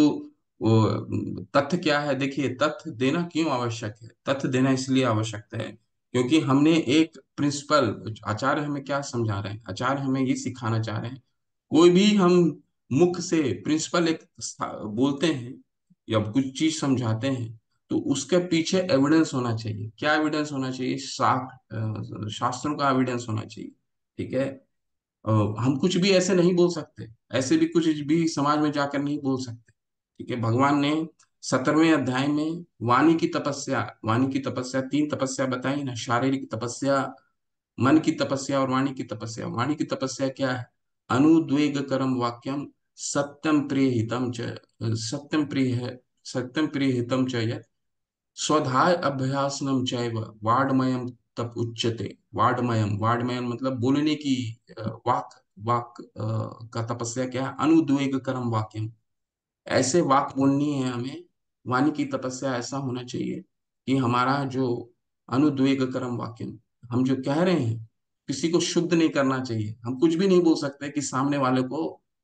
वो तथ्य क्या है, देखिए, तथ्य देना क्यों आवश्यक है? तथ्य देना इसलिए आवश्यक है क्योंकि हमने एक प्रिंसिपल, आचार्य हमें क्या समझा रहे हैं, आचार्य हमें ये सिखाना चाह रहे हैं, कोई भी हम मुख से प्रिंसिपल एक स्था- बोलते हैं या कुछ चीज समझाते हैं, तो उसके पीछे एविडेंस होना चाहिए। क्या एविडेंस होना चाहिए? शाक अ, शास्त्रों का एविडेंस होना चाहिए। ठीक है, अ, हम कुछ भी ऐसे नहीं बोल सकते, ऐसे भी कुछ भी समाज में जाकर नहीं बोल सकते। ठीक है, भगवान ने सत्रहवें अध्याय में वाणी की तपस्या, वाणी की तपस्या तीन तपस्या बताई ना, शारीरिक तपस्या, मन की तपस्या और वाणी की तपस्या। वाणी की तपस्या क्या है? अनुद्वेग करम वाक्यम, सत्यम प्रिय हितम च, सत्यम प्रिय है, सत्यम प्रिय हितम च यत् स्वधाय अभ्यासनम चैव वाड्मयम तप उच्यते। वाड्मयम, वाड्मयम मतलब बोलने की अ, वाक, वाक अ, का तपस्या क्या है? अनुद्वेग करम वाक्यम, ऐसे वाक बोलनी है हमें। वाणी की तपस्या ऐसा होना चाहिए कि हमारा जो अनुद्वेग करम वाक्यम, हम जो कह रहे हैं, किसी को शुद्ध नहीं करना चाहिए। हम कुछ भी नहीं बोल सकते कि सामने वाले को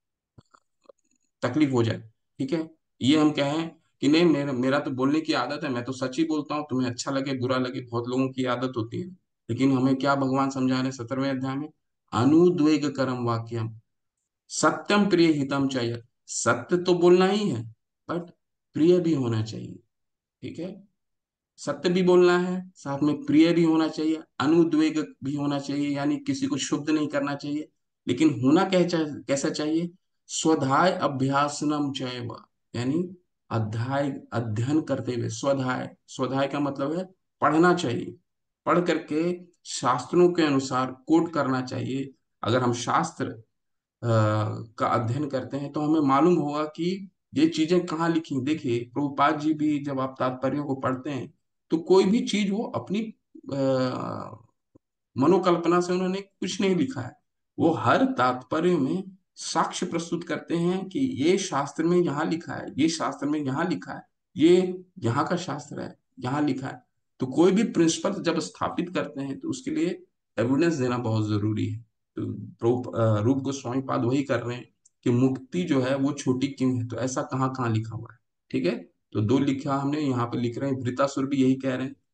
तकलीफ हो जाए। ठीक है, ये हम कहें कि नहीं, मेरा मेरा तो बोलने की आदत है, मैं तो सच ही बोलता हूँ, तुम्हें अच्छा लगे बुरा लगे, बहुत लोगों की आदत होती है। लेकिन हमें क्या भगवान समझा रहे हैं सत्रहवें अध्याय में? अनुद्वेग करम वाक्यम, सत्यम प्रिय हितम चाहिए। सत्य तो बोलना ही है, बट प्रिय भी होना चाहिए। ठीक है, सत्य भी बोलना है, साथ में प्रिय भी होना चाहिए, अनुद्वेग भी होना चाहिए, यानी किसी को शुद्ध नहीं करना चाहिए। लेकिन होना कैसा कैसा चाहिए? स्वधाय अभ्यासनम चैव, यानी अध्याय अध्ययन करते हुए। स्वधाय, स्वधाय का मतलब है पढ़ना चाहिए, पढ़ करके शास्त्रों के अनुसार कोट करना चाहिए। अगर हम शास्त्र अ, का अध्ययन करते हैं तो हमें मालूम होगा कि ये चीजें कहाँ लिखी हैं। देखिए, प्रभुपाद जी भी जब आप तात्पर्यों को पढ़ते हैं, तो कोई भी चीज वो अपनी अ, मनोकल्पना से उन्होंने कुछ नहीं लिखा है। वो हर तात्पर्य में साक्ष्य प्रस्तुत करते हैं कि ये शास्त्र में यहाँ लिखा है, ये शास्त्र में यहाँ लिखा है, ये यहाँ का शास्त्र है, यहाँ लिखा है। तो कोई भी प्रिंसिपल जब स्थापित करते हैं तो उसके लिए एविडेंस देना बहुत जरूरी है। तो प्रो- अ, रूप गोस्वामी पाद वही कर रहे हैं कि मुक्ति जो है वो छोटी क्यों है, तो ऐसा कहाँ कहाँ लिखा हुआ है। ठीक है, तो दो लिखा हमने यहाँ पे, लिख रहे हैं वृतासुर भी यही कह रहे हैं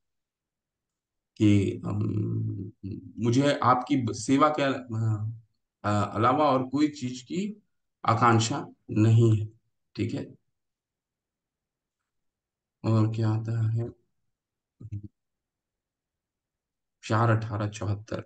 कि अम, मुझे आपकी सेवा के अ, अ, अलावा और कोई चीज की आकांक्षा नहीं है। ठीक है, और क्या आता है? चार अठारह चौहत्तर।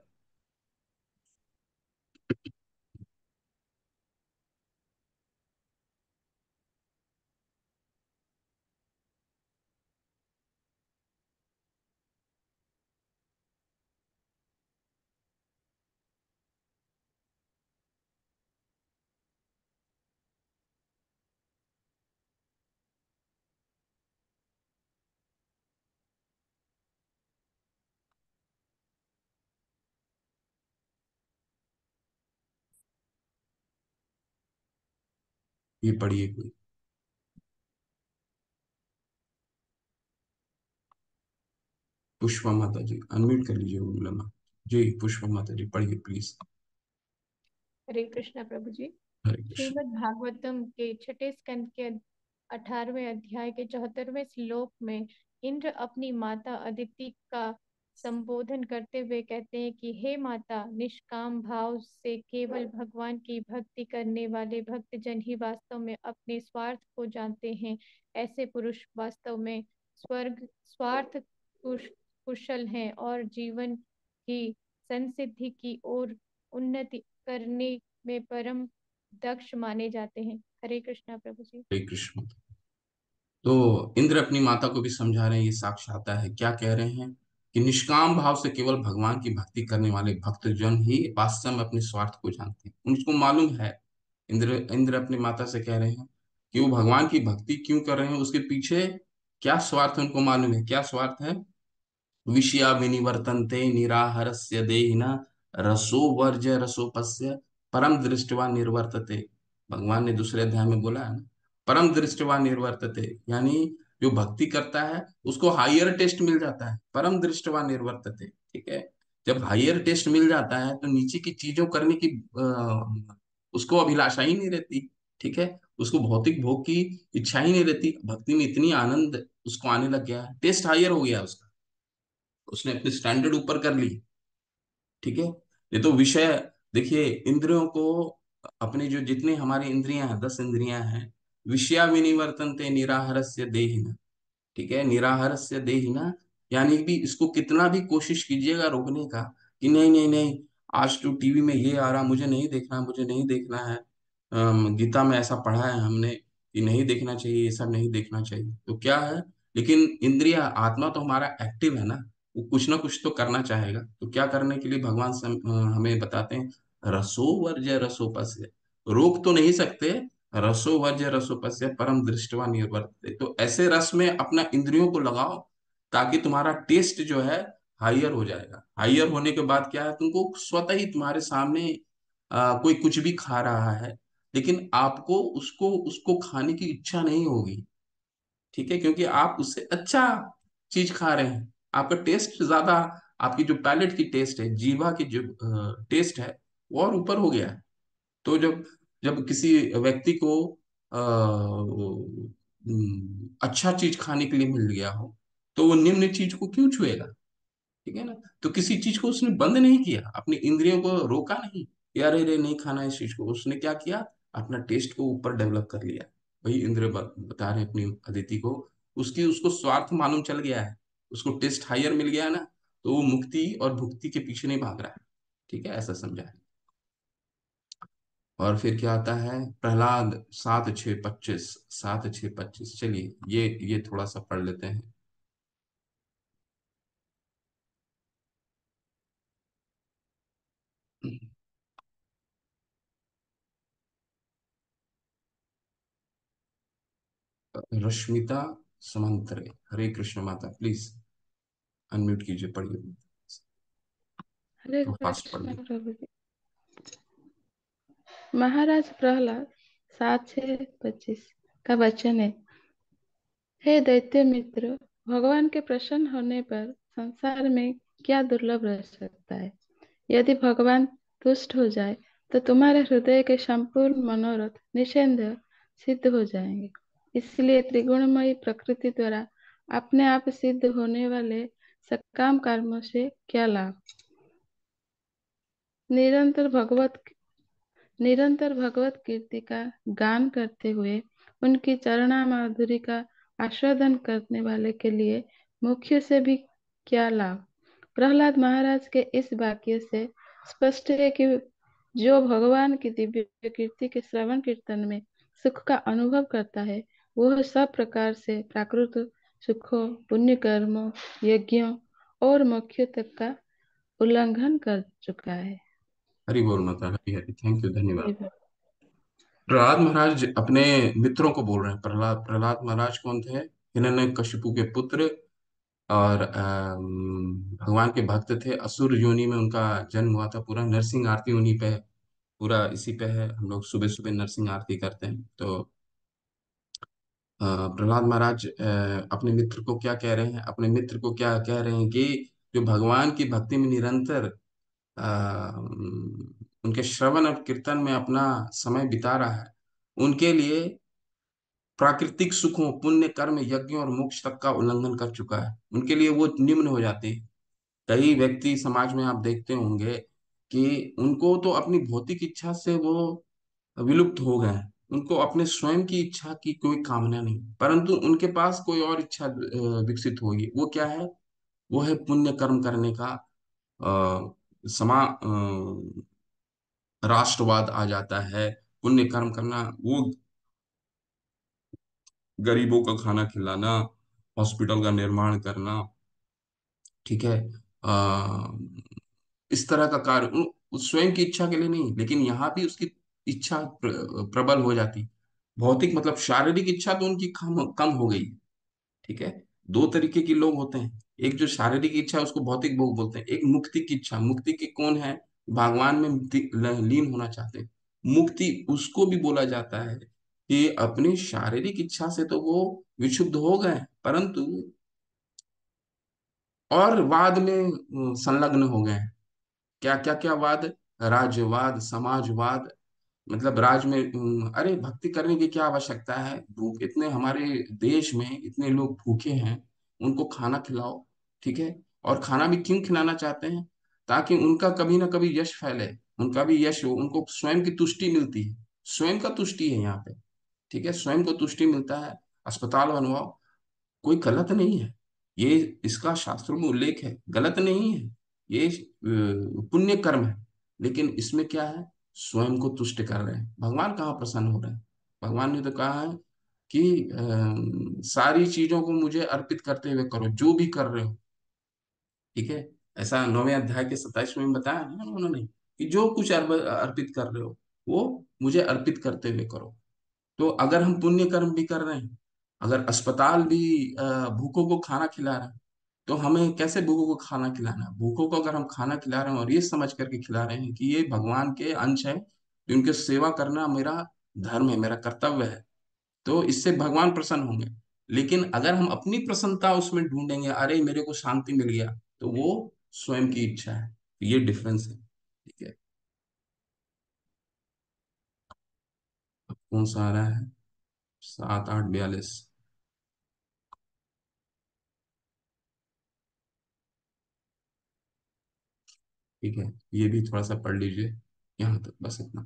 ये पढ़िए कोई। पुष्पा माता जी अनम्यूट कर लीजिए उर्मिला माता जी। पुष्पा माता जी पढ़िए प्लीज। हरे कृष्णा प्रभु जी। हरे कृष्ण। श्रीमद् भागवतम के छठे स्कंद के अठारहवें अध्याय के चौहत्तरवें श्लोक में इंद्र अपनी माता अदिति का संबोधन करते हुए कहते हैं कि हे माता, निष्काम भाव से केवल भगवान की भक्ति करने वाले भक्तजन ही वास्तव में अपने स्वार्थ को जानते हैं। ऐसे पुरुष वास्तव में स्वर्ग स्वार्थ कुश, कुशल हैं और जीवन की संसिद्धि की ओर उन्नति करने में परम दक्ष माने जाते हैं। हरे कृष्णा प्रभु जी। हरे कृष्ण। तो इंद्र अपनी माता को भी समझा रहे हैं, ये साक्षात्कार है, क्या कह रहे हैं कि निष्काम भाव से केवल भगवान की भक्ति करने वाले भक्तजन ही वास्तव में अपने स्वार्थ को जानते हैं। उनको मालूम है, इंद्र इंद्र अपनी माता से कह रहे हैं कि वो भगवान की भक्ति क्यों कर रहे हैं, उसके पीछे क्या स्वार्थ है उनको मालूम है। क्या स्वार्थ है? विषया विनिवर्तन्ते निराहारस्य देहिना रसो वर्ज्य रसोपस्य परम दृष्टवा निर्वर्तते। भगवान ने दूसरे अध्याय में बोला है ना, परम दृष्टवा निर्वर्तते, यानी जो भक्ति करता है उसको हायर टेस्ट मिल जाता है। परम दृष्टवा निर्वर्तते, ठीक है। जब हायर टेस्ट मिल जाता है तो नीचे की चीजों करने की अ, उसको अभिलाषा ही नहीं रहती, ठीक है। उसको भौतिक भोग की इच्छा ही नहीं रहती। भक्ति में इतनी आनंद उसको आने लग गया है, टेस्ट हायर हो गया उसका, उसने अपनी स्टैंडर्ड ऊपर कर ली, ठीक है। ये तो विषय, देखिए इंद्रियों को, अपने जो जितने हमारी इंद्रियां हैं, दस इंद्रियां हैं, विषया विनिवर्तन्ते निराहारस्य देहिना, ठीक है। निराहारस्य देहिना यानी भी इसको कितना भी कोशिश कीजिएगा रोकने का कि नहीं नहीं नहीं, आज तो टीवी में ये आ रहा, मुझे नहीं देखना, मुझे नहीं देखना है। अम, गीता में ऐसा पढ़ा है हमने कि नहीं देखना चाहिए, ये सब नहीं देखना चाहिए, तो क्या है। लेकिन इंद्रिया, आत्मा तो हमारा एक्टिव है ना, वो कुछ ना कुछ तो करना चाहेगा। तो क्या करने के लिए भगवान सम, अ, हमें बताते हैं, रसो वर्ज्य रसोपस्य, रोक तो नहीं सकते। रसो वर्ज्य रसोपस्य परम दृष्टवा निर्वर्तते, तो ऐसे रस में अपना इंद्रियों को लगाओ ताकि तुम्हारा टेस्ट जो है हायर हो जाएगा। हायर होने के बाद क्या है, तुमको स्वतः ही तुम्हारे सामने आ, कोई कुछ भी खा रहा है, लेकिन आपको उसको उसको खाने की इच्छा नहीं होगी, ठीक है, क्योंकि आप उससे अच्छा चीज खा रहे हैं। आपका टेस्ट ज्यादा, आपकी जो पैलेट की टेस्ट है, जीवा की जो टेस्ट है, वो और ऊपर हो गया है। तो जब जब किसी व्यक्ति को आ, अच्छा चीज खाने के लिए मिल गया हो, तो वो निम्न चीज को क्यों छुएगा, ठीक है ना। तो किसी चीज को उसने बंद नहीं किया, अपनी इंद्रियों को रोका नहीं, यार अरे नहीं खाना इस चीज को, उसने क्या किया, अपना टेस्ट को ऊपर डेवलप कर लिया। वही इंद्र ब- बता रहे हैं अपनी अदिति को, उसकी उसको स्वार्थ मालूम चल गया है, उसको टेस्ट हायर मिल गया है ना, तो वो मुक्ति और भुक्ति के पीछे नहीं भाग रहा है, ठीक है, ऐसा समझा है। और फिर क्या आता है, प्रहलाद सात छः पच्चीस, सात छः पच्चीस, चलिए ये ये थोड़ा सा पढ़ लेते हैं। रश्मिता समंतरे, हरे कृष्ण माता प्लीज अनम्यूट कीजिए, पढ़िए, हरे तो फास्ट कृष्ण पढ़िए। प्रभु जी। महाराज प्रहलाद सात छः पच्चीस का वचन है, हे दैत्य मित्र, भगवान के प्रसन्न होने पर संसार में क्या दुर्लभ रह सकता है। यदि भगवान तुष्ट हो जाए तो तुम्हारे हृदय के संपूर्ण मनोरथ निसंदेह सिद्ध हो जाएंगे। इसलिए त्रिगुणमयी प्रकृति द्वारा अपने आप सिद्ध होने वाले सकाम कर्मों से क्या लाभ। निरंतर भगवत निरंतर भगवत कीर्ति का गान करते हुए उनकी चरणा माधुरी का आस्वादन करने वाले के लिए मुख्य से भी क्या लाभ। प्रहलाद महाराज के इस वाक्य से स्पष्ट है कि जो भगवान की दिव्य कीर्ति के श्रवण कीर्तन में सुख का अनुभव करता है, वह सब प्रकार से प्राकृत सुखों, पुण्य कर्मों, यज्ञों और मोक्षों तक का उल्लंघन कर चुका है। हरि बोल माता, हरि हरि, थैंक यू, धन्यवाद। ये बात। प्रहलाद महाराज अपने मित्रों को बोल रहे हैं। प्रहलाद प्रहलाद महाराज कौन थे? हिरण्यकशिपु के पुत्र, और अम, भगवान के भक्त थे। असुर योनि में उनका जन्म हुआ था। पूरा नरसिंह आरती उन्हीं पे है, पूरा इसी पे है। हम लोग सुबह सुबह नरसिंह आरती करते हैं। तो प्रहलाद महाराज अ, अपने मित्र को क्या कह रहे हैं, अपने मित्र को क्या कह रहे हैं कि जो भगवान की भक्ति में निरंतर अ, उनके श्रवण और कीर्तन में अपना समय बिता रहा है, उनके लिए प्राकृतिक सुखों, पुण्य कर्म, यज्ञों और मोक्ष तक का उल्लंघन कर चुका है। उनके लिए वो निम्न हो जाते हैं। कई व्यक्ति समाज में आप देखते होंगे कि उनको तो अपनी भौतिक इच्छा से वो विलुप्त हो गए हैं, उनको अपने स्वयं की इच्छा की कोई कामना नहीं, परंतु उनके पास कोई और इच्छा अ, विकसित होगी। वो क्या है? वो है पुण्य कर्म करने का। अ, समा अ, राष्ट्रवाद आ जाता है। पुण्य कर्म करना, वो गरीबों का खाना खिलाना, हॉस्पिटल का निर्माण करना, ठीक है, आ, इस तरह का कार्य उ- उस स्वयं की इच्छा के लिए नहीं, लेकिन यहाँ भी उसकी इच्छा प्र, प्रबल हो जाती। भौतिक मतलब शारीरिक इच्छा तो उनकी कम कम हो गई। ठीक है। दो तरीके के लोग होते हैं, एक जो शारीरिक इच्छा है उसको भौतिक भोग बोलते हैं, एक मुक्ति की इच्छा। मुक्ति की कौन है? भगवान में मुक्ति- ल- लीन होना चाहते हैं। मुक्ति उसको भी बोला जाता है कि अपनी शारीरिक इच्छा से तो वो विक्षुब्ध हो गए, परंतु और वाद में अ, संलग्न हो गए हैं। क्या क्या क्या वाद? राज्यवाद, समाजवाद। मतलब राज में अम, अरे भक्ति करने की क्या आवश्यकता है? भूख इतने हमारे देश में इतने लोग भूखे हैं, उनको खाना खिलाओ। ठीक है। और खाना भी क्यों खिलाना चाहते हैं? ताकि उनका कभी ना कभी यश फैले, उनका भी यश हो, उनको स्वयं की तुष्टि मिलती है। स्वयं का तुष्टि है यहाँ पे। ठीक है, स्वयं को तुष्टि मिलता है। अस्पताल बनवाओ, कोई गलत नहीं है, ये इसका शास्त्रों में उल्लेख है, गलत नहीं है, ये अ, पुण्य कर्म है। लेकिन इसमें क्या है? स्वयं को तुष्ट कर रहे हैं। भगवान कहाँ प्रसन्न हो रहे हैं? भगवान ने तो कहा है कि अ, सारी चीजों को मुझे अर्पित करते हुए करो, जो भी कर रहे हो। ठीक है। ऐसा नौवें अध्याय के सत्ताईसवें में बताया है ना उन्होंने कि जो कुछ अर्प, अर्पित कर रहे हो वो मुझे अर्पित करते हुए करो। तो अगर हम पुण्य कर्म भी कर रहे हैं, अगर अस्पताल भी अ, भूखों को खाना खिला रहा है, तो हमें कैसे भूखों को खाना खिलाना है? भूखों को अगर हम खाना खिला रहे हैं और ये समझ करके खिला रहे हैं कि ये भगवान के अंश है, तो इनकी सेवा करना मेरा धर्म है, मेरा कर्तव्य है, तो इससे भगवान प्रसन्न होंगे। लेकिन अगर हम अपनी प्रसन्नता उसमें ढूंढेंगे, अरे मेरे को शांति मिल गया, तो वो स्वयं की इच्छा है। तो ये डिफरेंस है। ठीक है। अब कौन सा आ रहा है? सात आठ बयालीस। ठीक है, ये भी थोड़ा सा पढ़ लीजिए, यहाँ तक बस इतना।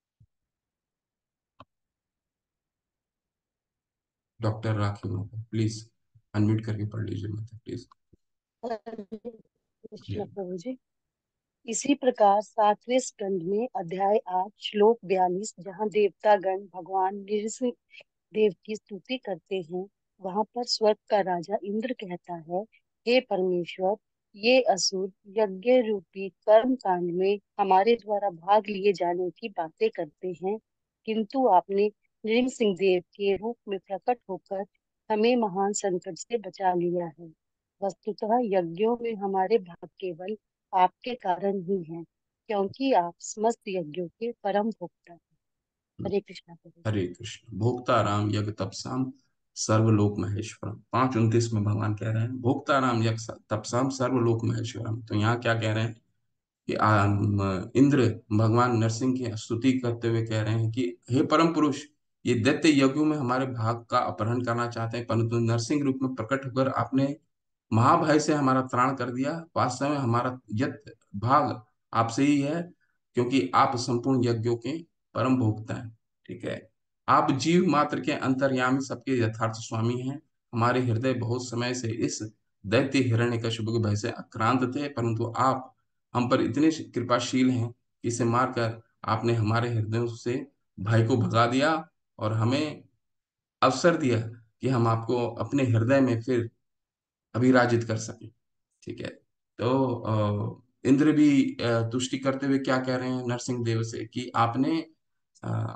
Doctor Rakhi Mohta, please unmute करके पढ़ लीजिए, मतलब प्लीज। हरे कृष्ण प्रभु जी। इसी प्रकार सातवें स्कंद में अध्याय आठ श्लोक बयालीस, जहाँ देवतागण भगवान नृसिंह देव की स्तुति करते हैं, वहां पर स्वर्ग का राजा इंद्र कहता है, हे परमेश्वर, ये असुर यज्ञ रूपी कर्म कांड में हमारे द्वारा भाग लिए जाने की बातें करते हैं, किंतु आपने नृसिंह सिंह देव के रूप में प्रकट होकर हमें महान संकट से बचा लिया है। वस्तुतः यज्ञों में हमारे भाग केवल आपके कारण ही है, क्योंकि आप समस्त यज्ञों के परम भोक्ता हैं। हरे कृष्णा प्रभु। हरे कृष्ण। भोक्ता राम यज्ञ तपसाम सर्वलोक महेश्वरम। पांच उनतीस में भगवान कह रहे हैं भोक्ता राम यज्ञ तपसाम सर्वलोक महेश्वरम। तो यहाँ क्या कह रहे हैं कि आ, म, इंद्र भगवान नरसिंह की स्तुति करते हुए कह रहे हैं कि हे परम पुरुष, ये दैत्य यज्ञों में हमारे भाग का अपहरण करना चाहते हैं, परंतु नरसिंह रूप में प्रकट होकर आपने महाभय से हमारा त्राण कर दिया। वास्तव में हमारा यत भाग आपसे ही है, क्योंकि आप संपूर्ण यज्ञों के परम भोक्ता हैं। ठीक है। आप जीव मात्र के अंतर्यामी, सबके यथार्थ स्वामी हैं। हमारे हृदय बहुत समय से इस दैत्य हिरण्यकशिपु के भय से आक्रांत थे, परंतु आप हम पर इतने कृपाशील हैं कि इसे मारकर आपने हमारे हृदयों से भय को भगा दिया और हमें अवसर दिया कि हम आपको अपने हृदय में फिर अभिराजित कर सकें। ठीक है। तो अ, इंद्र भी अ, तुष्टि करते हुए क्या कह रहे हैं नरसिंह देव से कि आपने अ,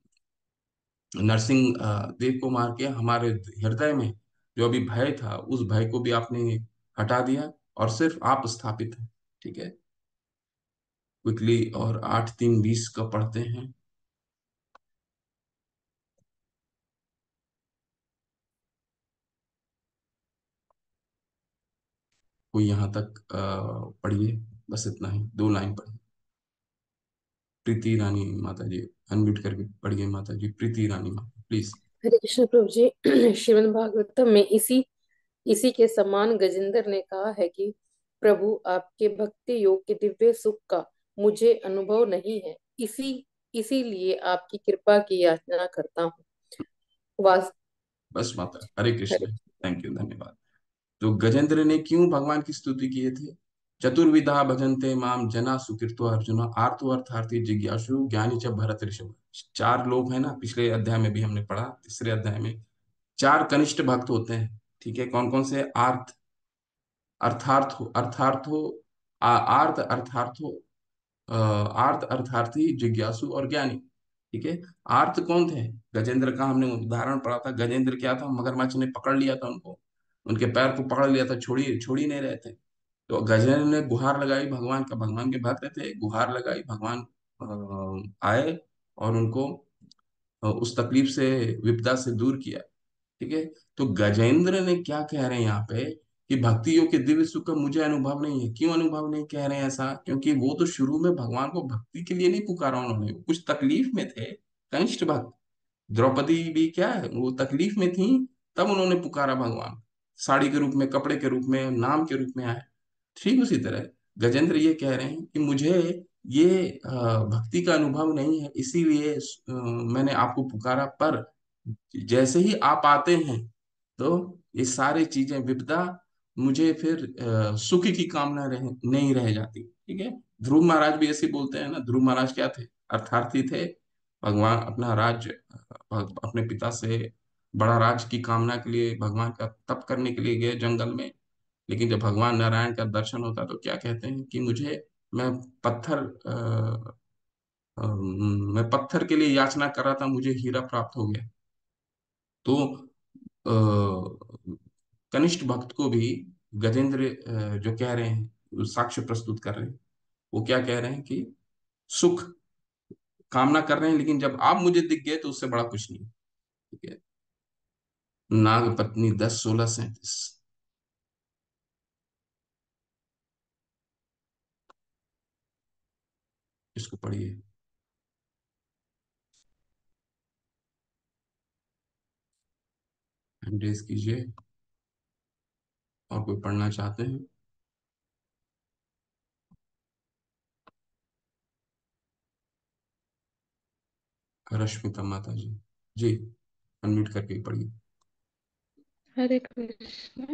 नरसिंह अ, देव को मार के हमारे हृदय में जो अभी भय था, उस भय को भी आपने हटा दिया और सिर्फ आप स्थापित हैं। ठीक है। क्विकली और आठ तीन बीस का पढ़ते हैं। कोई यहाँ तक अ, पढ़िए, बस इतना ही, दो लाइन पढ़िए। प्रीति रानी माता जी अनम्यूट करके पढ़िए, माता जी, प्रीति रानी माता प्लीज। हरे कृष्ण प्रभु जी। श्रीमद् भागवतम में इसी इसी के समान गजेंद्र ने कहा है कि प्रभु आपके भक्ति योग के दिव्य सुख का मुझे अनुभव नहीं है, इसी इसीलिए आपकी कृपा की याचना करता हूँ। वास बस माता, हरे कृष्ण, हरे थैंक यू, धन्यवाद। तो गजेंद्र ने क्यों भगवान की स्तुति किए थे? चतुर्विधा भजन्ते माम जना सुकृतो अर्जुन आर्तो अर्थार्थी जिज्ञासु ज्ञानी च भरत ऋषभ। चार लोग हैं ना, पिछले अध्याय में भी हमने पढ़ा, तीसरे अध्याय में चार कनिष्ठ भक्त होते हैं। ठीक है, कौन कौन से? आर्थ अर्थार्थो अर्थार्थो आ- आर्थ अर्थार्थो अ, आर्थ अर्थार्थी जिज्ञासु और ज्ञानी। ठीक है, आर्थ कौन थे? गजेंद्र का हमने उदाहरण पढ़ा था। गजेंद्र क्या था? मगरमच्छ ने पकड़ लिया था उनको, उनके पैर को पकड़ लिया था, छोड़ी छोड़ ही नहीं रहे थे। तो गजेंद्र ने गुहार लगाई भगवान का, भगवान के भक्त थे, गुहार लगाई, भगवान अ, आए और उनको अ, उस तकलीफ से, विपदा से दूर किया। ठीक है, तो गजेंद्र ने क्या कह रहे हैं यहाँ पे कि भक्ति योग के दिव्य सुख का मुझे अनुभव नहीं है। क्यों अनुभव नहीं कह रहे हैं ऐसा? क्योंकि वो तो शुरू में भगवान को भक्ति के लिए नहीं पुकारा उन्होंने, वो कुछ तकलीफ में थे, कनिष्ठ भक्त। द्रौपदी भी क्या है, वो तकलीफ में थी, तब उन्होंने पुकारा भगवान, साड़ी के रूप में, कपड़े के रूप में, नाम के रूप में आए। ठीक उसी तरह गजेंद्र ये कह रहे हैं कि मुझे ये अ, भक्ति का अनुभव नहीं है, इसीलिए अ, मैंने आपको पुकारा। पर जैसे ही आप आते हैं तो ये सारी चीजें, विपदा, मुझे फिर अ, सुख की कामना रह, नहीं रह जाती। ठीक है, ध्रुव महाराज भी ऐसे बोलते हैं ना। ध्रुव महाराज क्या थे? अर्थार्थी थे। भगवान अपना राज्य अ, अपने पिता से बड़ा राज्य की कामना के लिए भगवान का तप करने के लिए गए जंगल में। लेकिन जब भगवान नारायण का दर्शन होता है तो क्या कहते हैं कि मुझे, मैं पत्थर अ, अ, मैं पत्थर के लिए याचना कर रहा था, मुझे हीरा प्राप्त हो गया। तो अ, कनिष्ठ भक्त को भी गजेंद्र अ, जो कह रहे हैं, साक्ष्य प्रस्तुत कर रहे हैं, वो क्या कह रहे हैं कि सुख कामना कर रहे हैं, लेकिन जब आप मुझे दिख गए तो उससे बड़ा कुछ नहीं। ठीक है, नाग पत्नी दस सोलह सैंतीस, इसको पढ़िए, हैंड रेज कीजिए और कोई पढ़ना चाहते हैं। रश्मिता माता जी, जी अनम्यूट करके ही पढ़िए। हरे कृष्ण।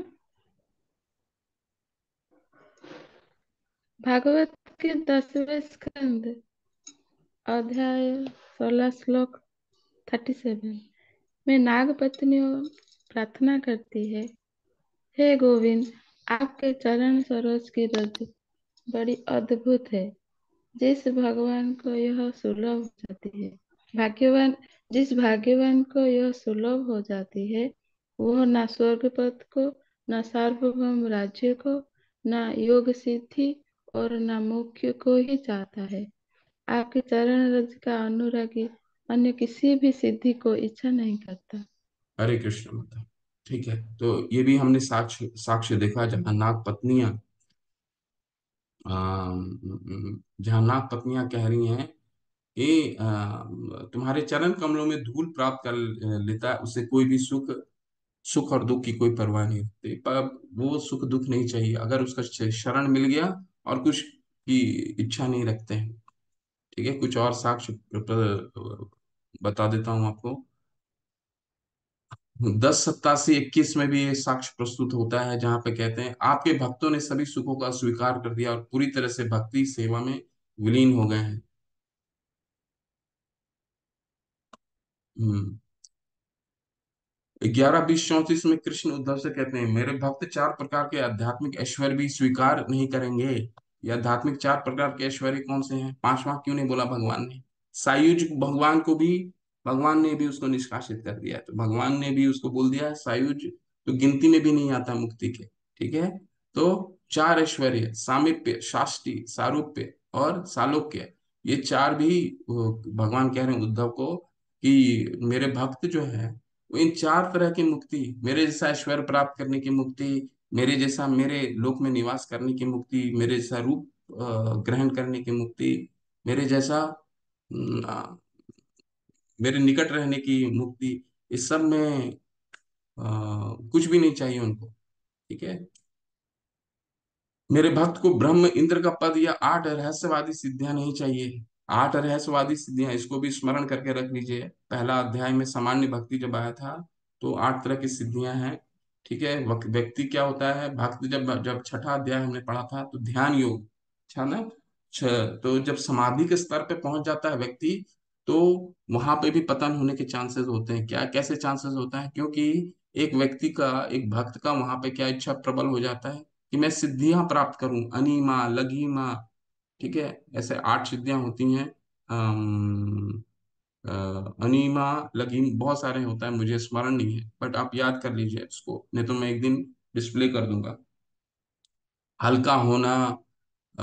भागवत के दसवें स्कंद अध्याय सोलह श्लोक थर्टी सेवन में नाग पत्नियों प्रार्थना करती है, हे गोविंद, आपके चरण सरोज की रज बड़ी अद्भुत है। जिस भगवान को यह सुलभ हो जाती है भाग्यवान जिस भाग्यवान को यह सुलभ हो जाती है, वह न स्वर्ग पद को, न सार्वभौम राज्य को, न योग सिद्धि और न मोक्ष को ही चाहता है। आपके चरण रज का अनुरागी अन्य किसी भी सिद्धि को इच्छा नहीं करता। हरे कृष्ण माता। ठीक है, तो ये भी हमने साक्ष्य साक्ष्य देखा, जहाँ नाग पत्नियां अम, जहाँ नाग पत्नियां कह रही हैं, ये अ, तुम्हारे चरण कमलों में धूल प्राप्त कर लेता है, उसे कोई भी सुख सुख और दुख की कोई परवाह नहीं होती। पर वो सुख दुख नहीं चाहिए, अगर उसका श- शरण मिल गया, और कुछ की इच्छा नहीं रखते हैं। ठीक है, कुछ और साक्ष्य प्र- प्र- बता देता हूँ आपको। दस सत्तासी इक्कीस में भी ये साक्ष्य प्रस्तुत होता है, जहाँ पे कहते हैं, आपके भक्तों ने सभी सुखों का स्वीकार कर दिया और पूरी तरह से भक्ति सेवा में विलीन हो गए हैं। हम्म ग्यारह बीस चौंतीस में कृष्ण उद्धव से कहते हैं, मेरे भक्त चार प्रकार के आध्यात्मिक ऐश्वर्य भी स्वीकार नहीं करेंगे। ये आध्यात्मिक चार प्रकार के ऐश्वर्य कौन से हैं? पांचवा क्यों नहीं बोला भगवान ने? सायुज भगवान को भी, भगवान ने भी उसको निष्कासित कर दिया है। तो भगवान ने भी उसको बोल दिया है सायुज तो गिनती में भी नहीं आता मुक्ति के। ठीक है, तो चार ऐश्वर्य, सामीप्य, शाष्टि, सारूप्य और सालोक्य, ये चार भी वो भगवान कह रहे हैं उद्धव को कि मेरे भक्त जो है, वो इन चार तरह की मुक्ति, मेरे जैसा ऐश्वर्य प्राप्त करने की मुक्ति, मेरे जैसा मेरे लोक में निवास करने की मुक्ति, मेरे जैसा रूप अ, ग्रहण करने की मुक्ति, मेरे जैसा न, आ, मेरे निकट रहने की मुक्ति, इस सब में आ, कुछ भी नहीं चाहिए उनको। ठीक है। मेरे भक्त को ब्रह्म इंद्र का पद या आठ रहस्यवादी सिद्धियां नहीं चाहिए। आठ रहस्यवादी सिद्धियां, इसको भी स्मरण करके रख लीजिए। पहला अध्याय में सामान्य भक्ति जब आया था तो आठ तरह की सिद्धियां हैं। ठीक है। वक- व्यक्ति क्या होता है, भक्त जब जब छठा अध्याय हमने पढ़ा था तो ध्यान योग, अच्छा ना। छ, तो जब समाधि के स्तर पे पहुंच जाता है व्यक्ति, तो वहां पे भी पतन होने के चांसेस होते हैं। क्या कैसे चांसेस होता है, क्योंकि एक व्यक्ति का, एक भक्त का वहां पे क्या इच्छा प्रबल हो जाता है कि मैं सिद्धियां प्राप्त करूं, अनीमा लघिमा। ठीक है। ऐसे आठ सिद्धियां होती हैं। अम, अ, अनीमा लघिम बहुत सारे होता है, मुझे स्मरण नहीं है, बट आप याद कर लीजिए उसको, नहीं तो मैं एक दिन डिस्प्ले कर दूंगा। हल्का होना, अ,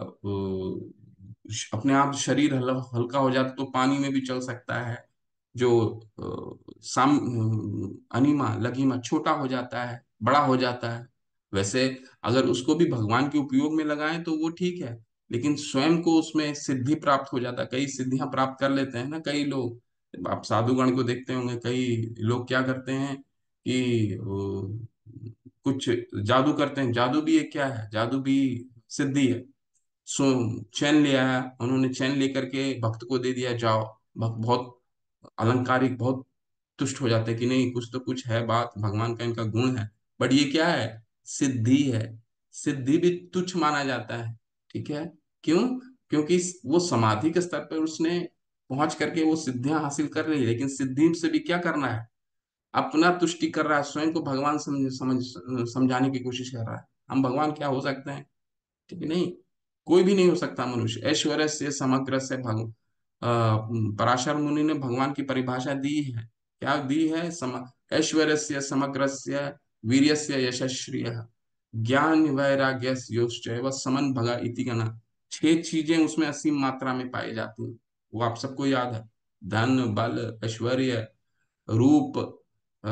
वो, श- अपने आप शरीर हल, हल्का हो जाता तो पानी में भी चल सकता है। जो अ, साम अ, अनिमा लघिमा छोटा हो जाता है, बड़ा हो जाता है। वैसे अगर उसको भी भगवान के उपयोग में लगाएं तो वो ठीक है, लेकिन स्वयं को उसमें सिद्धि प्राप्त हो जाता है। कई सिद्धियां प्राप्त कर लेते हैं ना कई लोग। आप साधुगण को देखते होंगे, कई लोग क्या करते हैं कि वो कुछ जादू करते हैं। जादू भी एक क्या है, जादू भी सिद्धि है। सो चैन ले आया, उन्होंने चैन लेकर के भक्त को दे दिया, जाओ। भक्त बहुत अलंकारिक, बहुत तुष्ट हो जाते हैं कि नहीं, कुछ तो कुछ है बात, भगवान का इनका गुण है। बट ये क्या है, सिद्धि है। सिद्धि भी तुच्छ माना जाता है। ठीक है। क्यों? क्योंकि वो समाधि के स्तर पर उसने पहुंच करके वो सिद्धियां हासिल कर रही है, लेकिन सिद्धि से भी क्या करना है, अपना तुष्टि कर रहा है, स्वयं को भगवान समझ समझ समझाने की कोशिश कर रहा है। हम भगवान क्या हो सकते हैं? ठीक है, नहीं, कोई भी नहीं हो सकता मनुष्य। ऐश्वर्य से समग्र से भग अ, पराशर मुनि ने भगवान की परिभाषा दी है। क्या दी है? सम ऐश्वर्य से समग्र से वीर्य से यशस्श्रिय ज्ञान वैराग्य योश्चैव समन भगा इति गणा। छह चीजें उसमें असीम मात्रा में पाई जाती हैं। वो आप सबको याद है, धन बल ऐश्वर्य रूप अ,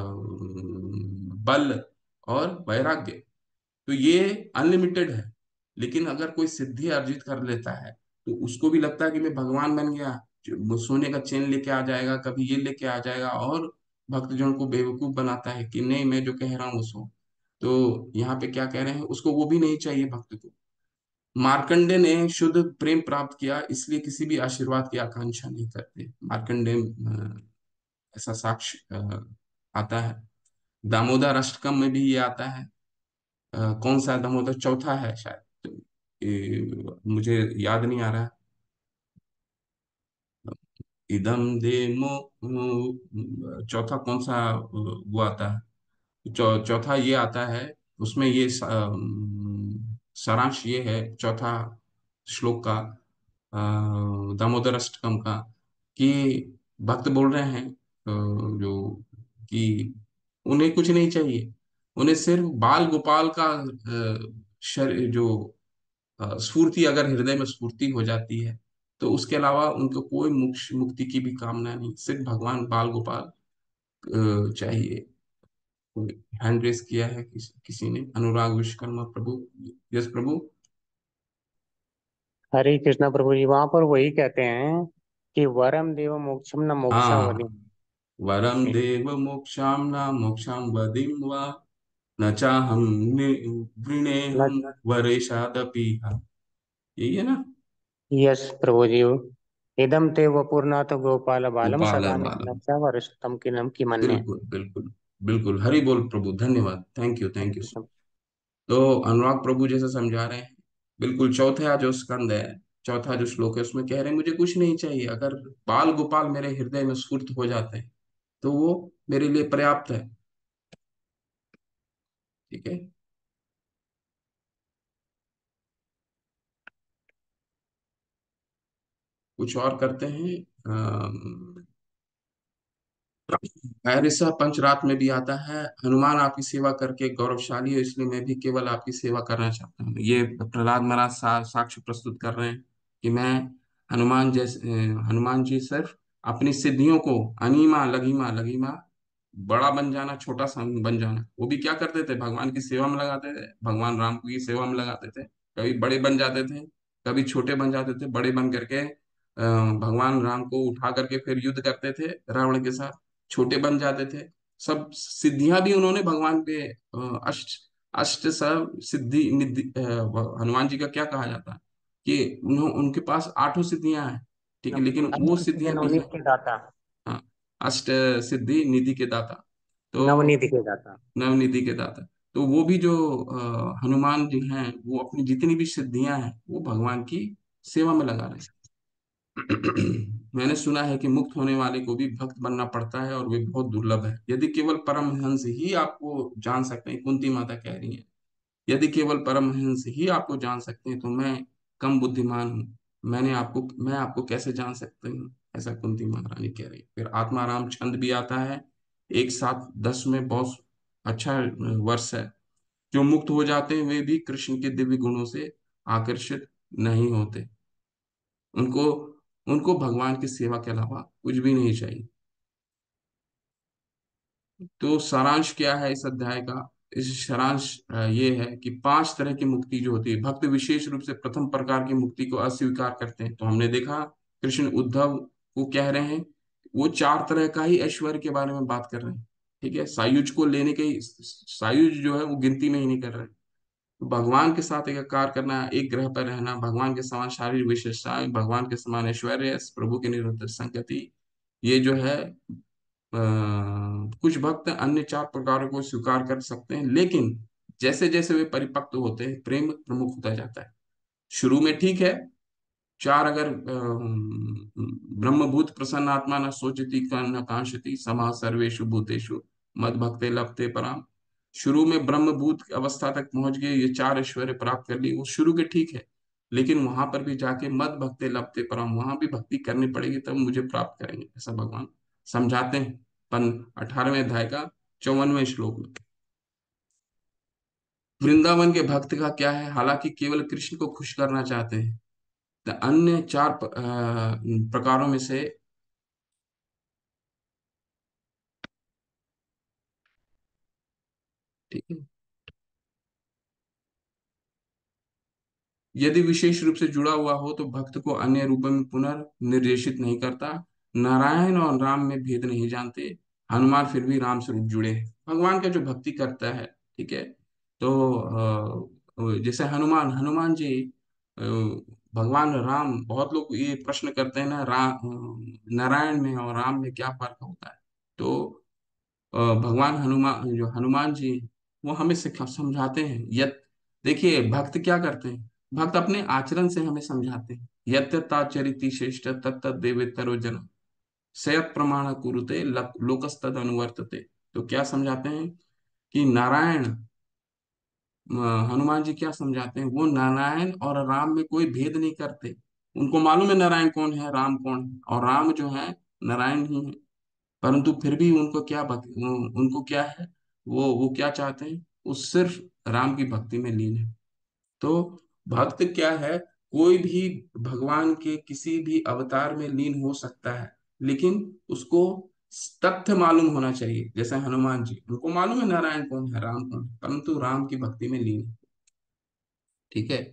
बल और वैराग्य। तो ये अनलिमिटेड है। लेकिन अगर कोई सिद्धि अर्जित कर लेता है तो उसको भी लगता है कि मैं भगवान बन गया, जो वो सोने का चेन लेके आ जाएगा, कभी ये लेके आ जाएगा, और भक्तजन को बेवकूफ बनाता है कि नहीं, मैं जो कह रहा हूँ सो। तो यहाँ पे क्या कह रहे हैं, उसको वो भी नहीं चाहिए भक्त को। मार्कंडे ने शुद्ध प्रेम प्राप्त किया, इसलिए किसी भी आशीर्वाद की आकांक्षा नहीं करते। मार्कंडे अ, ऐसा साक्ष्य अ, आता है। दामोदर अष्टकम में भी ये आता है। अ, कौन सा दामोदर, चौथा है शायद। तो, ये, मुझे याद नहीं आ रहा। इदम दे मो मो- चौथा कौन सा अ, वो आता है? चौ, चौथा ये आता है। उसमें ये स- अम, सारांश ये है चौथा श्लोक का, अ, दामोदर अष्टकम का, कि भक्त बोल रहे हैं, अ, जो कि उन्हें कुछ नहीं चाहिए। उन्हें सिर्फ बाल गोपाल का अ, शरीर जो अ, स्फूर्ति, अगर हृदय में स्फूर्ति हो जाती है तो उसके अलावा उनको कोई मोक्ष मुक्ति की भी कामना नहीं, सिर्फ भगवान बाल गोपाल अ, चाहिए। हैंड रेस किया है किसी, किसी ने, अनुराग विश्वकर्मा प्रभु। यस प्रभु। हरे कृष्णा प्रभु जी, वहां पर वही कहते हैं कि वरम देव मोक्षम न मोक्षा वदे। हाँ, वरम देव मोक्षाम न मोक्षाम वदिम वा न चाहम न वृणेहम वरेशादपि। यही है ना? यस प्रभु जी। इदम ते वपुरनाथ गोपाल बालम गोपाल सदा बालम। नित्य वरिष्ठम की नम की मन्ने। बिल्कुल बिल्कुल बिल्कुल, हरि बोल प्रभु, धन्यवाद, thank you Hare thank you. Krishna. तो अनुराग प्रभु जैसा समझा रहे हैं। बिल्कुल, चौथा जो स्कंद है, चौथा जो श्लोक है, उसमें कह रहे हैं मुझे कुछ नहीं चाहिए। अगर बाल गोपाल मेरे हृदय में स्फुरित हो जाते हैं तो वो मेरे लिए पर्याप्त है। ठीक है। कुछ और करते हैं। अम, ऐसा पंचरात में भी आता है, हनुमान आपकी सेवा करके गौरवशाली हो, इसलिए मैं भी केवल आपकी सेवा करना चाहता हूँ। ये प्रहलाद महाराज सा, साक्ष्य प्रस्तुत कर रहे हैं कि मैं हनुमान जैसे, अ, हनुमान जी सिर्फ अपनी सिद्धियों को, अनीमा लघिमा लघिमा बड़ा बन जाना, छोटा सा बन जाना, वो भी क्या करते थे, भगवान की सेवा में लगाते थे, भगवान राम की सेवा में लगाते थे। कभी बड़े बन जाते थे, कभी छोटे बन जाते थे। बड़े बन करके अ, भगवान राम को उठा करके फिर युद्ध करते थे रावण के साथ। छोटे बन जाते थे। सब सिद्धियां भी उन्होंने भगवान पे अ, अष्ट अष्ट सब सिद्धि निधि अ, हनुमान जी का क्या कहा जाता है कि उन्हों उनके पास आठों सिद्धियां हैं, ठीक है, लेकिन वो अष्ट सिद्धि सिद्धियां भी नवनीत हैं। के दाता। हाँ, अष्ट सिद्धि निधि के दाता। तो नवनीत के दाता। नवनिधि के दाता। तो वो भी जो अ, हनुमान जी हैं, वो अपनी जितनी भी सिद्धियां हैं वो भगवान की सेवा में लगा रहे हैं। मैंने सुना है कि मुक्त होने वाले को भी भक्त बनना पड़ता है, और वे बहुत दुर्लभ है। यदि केवल परमहंस ही आपको जान सकते हैं, कुंती माता कह रही है, यदि केवल परमहंस ही आपको जान सकते हैं तो मैं कम बुद्धिमान हूँ, मैंने आपको मैं आपको कैसे जान सकती हूँ, ऐसा कुंती महारानी कह रही है। फिर आत्माराम छंद भी आता है, एक सात दस में, बहुत अच्छा वर्ष है। जो मुक्त हो जाते हैं वे भी कृष्ण के दिव्य गुणों से आकर्षित नहीं होते। उनको उनको भगवान की सेवा के अलावा कुछ भी नहीं चाहिए। तो सारांश क्या है इस अध्याय का? इस सारांश अ, ये है कि पांच तरह की मुक्ति जो होती है, भक्त विशेष रूप से प्रथम प्रकार की मुक्ति को अस्वीकार करते हैं। तो हमने देखा कृष्ण उद्धव को कह रहे हैं, वो चार तरह का ही ऐश्वर्य के बारे में बात कर रहे हैं, ठीक है। सायुज को लेने के, सायुज जो है वो गिनती में ही नहीं कर रहे हैं। तो भगवान के साथ एकाकार करना, एक ग्रह पर रहना, भगवान के समान शारीरिक विशेषताएं, भगवान के समान ऐश्वर्य, प्रभु के निरंतर संगति, ये जो है अ, कुछ भक्त अन्य चार प्रकारों को स्वीकार कर सकते हैं, लेकिन जैसे जैसे वे परिपक्व होते हैं प्रेम प्रमुख होता जाता है। शुरू में ठीक है, चार अगर अम, ब्रह्मभूत प्रसन्न आत्मा न सोचती न कांक्षति समा सर्वेषु भूतेषु मद भक्ते लभते पराम। शुरू में ब्रह्मभूत अवस्था तक पहुंच गए, ये चार ऐश्वर्य प्राप्त कर ली, वो शुरू के ठीक है, लेकिन वहां पर भी जाके मद भक्ते लभते पराम, वहां भी भक्ति करनी पड़ेगी तब मुझे प्राप्त करेंगे, ऐसा भगवान समझाते हैं पन अठारहवें अध्याय का चौवनवें श्लोक में। वृंदावन के भक्त का क्या है? हालांकि केवल कृष्ण को खुश करना चाहते हैं, तो अन्य चार प- अ, प्रकारों में से, ठीक है, यदि विशेष रूप से जुड़ा हुआ हो तो भक्त को अन्य रूपों में पुनर्निर्देशित नहीं करता। नारायण और राम में भेद नहीं जानते। हनुमान फिर भी राम स्वरूप जुड़े हैं। भगवान का जो भक्ति करता है, ठीक है, तो अ, जैसे हनुमान हनुमान जी अ, भगवान राम, बहुत लोग ये प्रश्न करते हैं ना, राम नारायण में और राम में क्या फर्क होता है? तो अ, भगवान हनुमान, जो हनुमान जी, वो हमें सिखा समझाते हैं। यत देखिए भक्त क्या करते हैं, भक्त अपने आचरण से हमें समझाते हैं। यत ताचरिति श्रेष्ठ तत्त देवेतरो जन सयत प्रमाण कुरुते लोकस्तद अनुवर्तते। तो क्या समझाते हैं कि नारायण, अ, हनुमान जी क्या समझाते हैं, वो नारायण और राम में कोई भेद नहीं करते। उनको मालूम है नारायण कौन है, राम कौन है, और राम जो है नारायण ही है, परंतु फिर भी उनको क्या भक्ति, उनको क्या है, वो वो क्या चाहते हैं, वो सिर्फ राम की भक्ति में लीन है। तो भक्त क्या है, कोई भी भगवान के किसी भी अवतार में लीन हो सकता है, लेकिन उसको तथ्य मालूम होना चाहिए। जैसे हनुमान जी, उनको मालूम है नारायण कौन है, राम कौन है, परंतु राम की भक्ति में लीन है, ठीक है।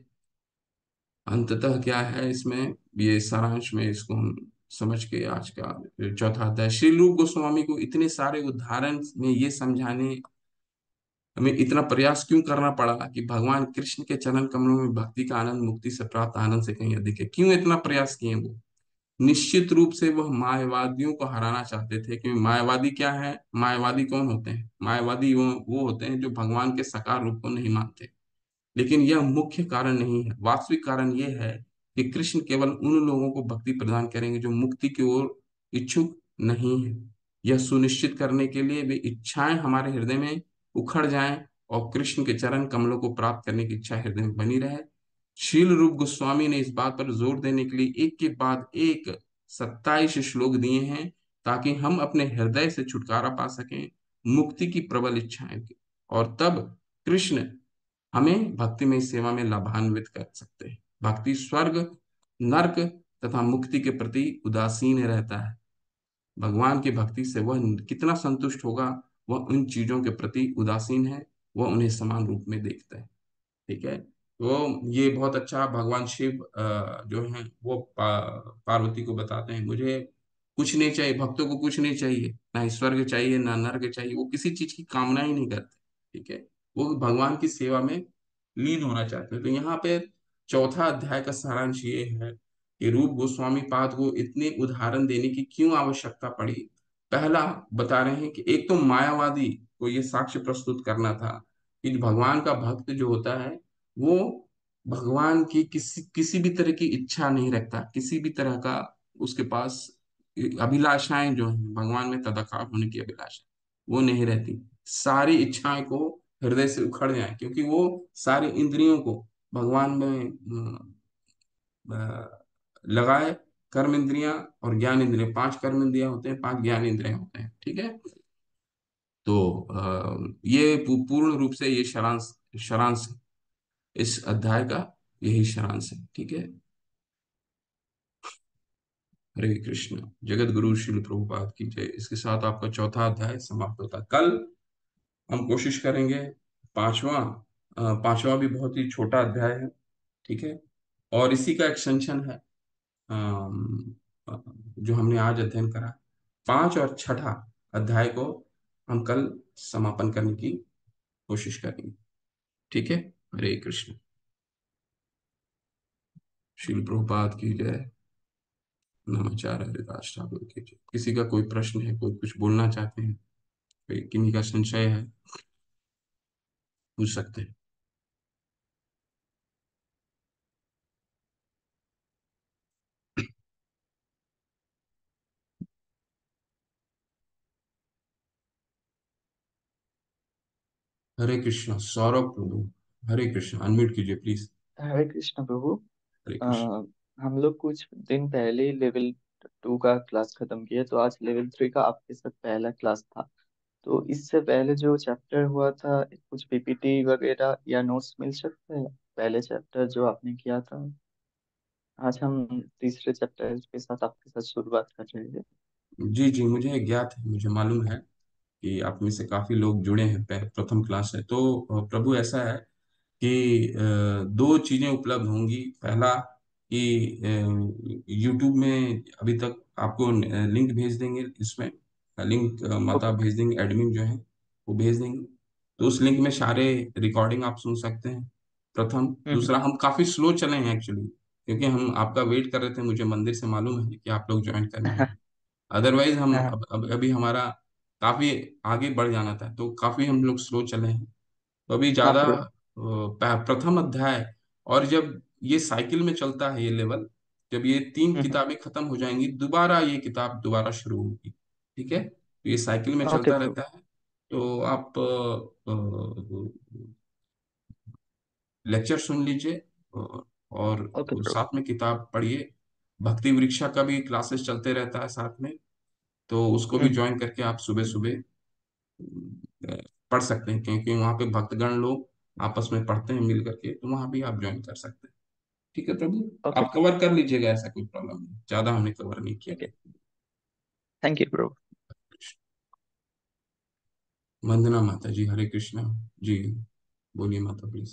अंततः क्या है इसमें, ये सारांश में इसको हम समझ के आज का चौथा अध्याय, श्री रूप गोस्वामी को इतने सारे उदाहरण में ये समझाने, हमें इतना प्रयास क्यों करना पड़ा कि भगवान कृष्ण के चरण कमलों में भक्ति का आनंद मुक्ति से प्राप्त आनंद से कहीं अधिक है? क्यों इतना प्रयास किए वो? निश्चित रूप से वह मायावादियों को हराना चाहते थे। क्योंकि मायावादी क्या है, मायावादी कौन होते हैं? मायावादी वो वो होते हैं जो भगवान के साकार रूप को नहीं मानते। लेकिन यह मुख्य कारण नहीं है। वास्तविक कारण यह है कि कृष्ण केवल उन लोगों को भक्ति प्रदान करेंगे जो मुक्ति की ओर इच्छुक नहीं है। यह सुनिश्चित करने के लिए वे इच्छाएं हमारे हृदय में उखड़ जाएं और कृष्ण के चरण कमलों को प्राप्त करने की इच्छा हृदय में बनी रहे। शील रूप गोस्वामी ने इस बात पर जोर देने के लिए एक के बाद एक सत्ताईस श्लोक दिए हैं, ताकि हम अपने हृदय से छुटकारा पा सकें मुक्ति की प्रबल इच्छाएं की, और तब कृष्ण हमें भक्तिमय सेवा में लाभान्वित कर सकते हैं। भक्ति स्वर्ग, नर्क तथा मुक्ति के प्रति उदासीन रहता है। भगवान की भक्ति से वह कितना संतुष्ट होगा, वह उन चीजों के प्रति उदासीन है, वह उन्हें समान रूप में देखता है। ठीक है, तो ये बहुत अच्छा भगवान शिव अ, जो है वो पा, पार्वती को बताते हैं, मुझे कुछ नहीं चाहिए, भक्तों को कुछ नहीं चाहिए, ना स्वर्ग चाहिए ना नर्क चाहिए, वो किसी चीज की कामना ही नहीं करते। ठीक है, वो भगवान की सेवा में लीन होना चाहते हैं। तो यहाँ पे चौथा अध्याय का सारांश ये है कि रूप गोस्वामी पाद को इतने उदाहरण देने की क्यों आवश्यकता पड़ी। पहला बता रहे हैं कि एक तो मायावादी को ये साक्ष्य प्रस्तुत करना था कि भगवान का भक्त जो होता है वो भगवान की किसी किसी भी तरह की इच्छा नहीं रखता, किसी भी तरह का उसके पास अभिलाषाएं जो हैं, भगवान में तदाकार होने की अभिलाषा वो नहीं रहती। सारी इच्छाएं को हृदय से उखड़ जाए, क्योंकि वो सारी इंद्रियों को भगवान में अ, लगाए। कर्म इंद्रियां और ज्ञान इंद्रिय, पांच कर्म इंद्रियां होते हैं, पांच ज्ञान इंद्रिय होते हैं। ठीक है, तो अ, ये पू- पूर्ण रूप से ये सारांश सारांश है। इस अध्याय का यही सारांश है। ठीक है, हरे कृष्ण। जगत गुरु श्रील प्रभुपाद की जय। इसके साथ आपका चौथा अध्याय समाप्त होता है। कल हम कोशिश करेंगे पांचवा, अ, पांचवा भी बहुत ही छोटा अध्याय है। ठीक है, और इसी का एक्सटेंशन है अम, अ, जो हमने आज अध्ययन करा। पांच और छठा अध्याय को हम कल समापन करने की कोशिश करेंगे। ठीक है, हरे कृष्ण। श्रील प्रभुपाद की जय। नमाचार्य हरिदास ठाकुर की जय। किसी का कोई प्रश्न है, कोई कुछ बोलना चाहते हैं, कोई किन्हीं का संशय है, पूछ सकते हैं। हरे कृष्ण। सौरभ प्रभु, हरे कृष्ण, अनम्यूट कीजिए प्लीज। हरे कृष्ण प्रभु। हरे अ, कृष्ण। हम लोग कुछ दिन पहले ही लेवल टू का क्लास खत्म किया, तो आज लेवल थ्री का आपके साथ पहला क्लास था। तो इससे पहले जो चैप्टर हुआ था, कुछ पीपीटी वगैरह या नोट्स मिल सकते हैं पहले चैप्टर जो आपने किया था? आज हम तीसरे चैप्टर के साथ आपके साथ शुरुआत कर रहे हैं। जी जी, मुझे ज्ञात है, मुझे मालूम है कि आप में से काफी लोग जुड़े हैं, पह- प्रथम क्लास है। तो अ, प्रभु ऐसा है कि अ, दो चीजें उपलब्ध होंगी। पहला कि यूट्यूब में अभी तक आपको लिंक भेज देंगे, इसमें लिंक माता ओके। भेज देंगे, एडमिन जो है वो भेज देंगे। तो उस लिंक में सारे रिकॉर्डिंग आप सुन सकते हैं, प्रथम। हम्म। दूसरा, हम काफी स्लो चले हैं एक्चुअली, क्योंकि हम आपका वेट कर रहे थे। मुझे मंदिर से मालूम है कि आप लोग ज्वाइन करने वाले, अदरवाइज हम हाँ। अब, अब अभी हमारा काफी आगे बढ़ जाना था, तो काफी हम लोग स्लो चले हैं। तो अभी हाँ ज्यादा प्रभु। अ, प- प्रथम अध्याय, और जब ये साइकिल में चलता है ये लेवल, जब ये तीन हम्म। किताबें खत्म हो जाएंगी, दोबारा ये किताब दोबारा शुरू होगी। ठीक है, तो ये साइकिल में ओके चलता प्रभु। रहता है। तो आप लेक्चर सुन लीजिए, अ, और ओके प्रभु। साथ में किताब पढ़िए। भक्ति वृक्षा का भी क्लासेस चलते रहता है साथ में, तो उसको भी हम्म। ज्वाइन करके आप सुबह सुबह पढ़ सकते हैं, क्योंकि वहाँ पे भक्तगण लोग आपस में पढ़ते हैं मिल करके, तो वहाँ भी आप ज्वाइन कर सकते हैं। ठीक है प्रभु, ओके आप प्रभु। कवर कर लीजिएगा, ऐसा कोई प्रॉब्लम नहीं, ज्यादा हमने कवर नहीं किया। ठीक है। थैंक यू प्रभु। वंदना माता जी, हरे कृष्णा जी। बोलिए माता, प्लीज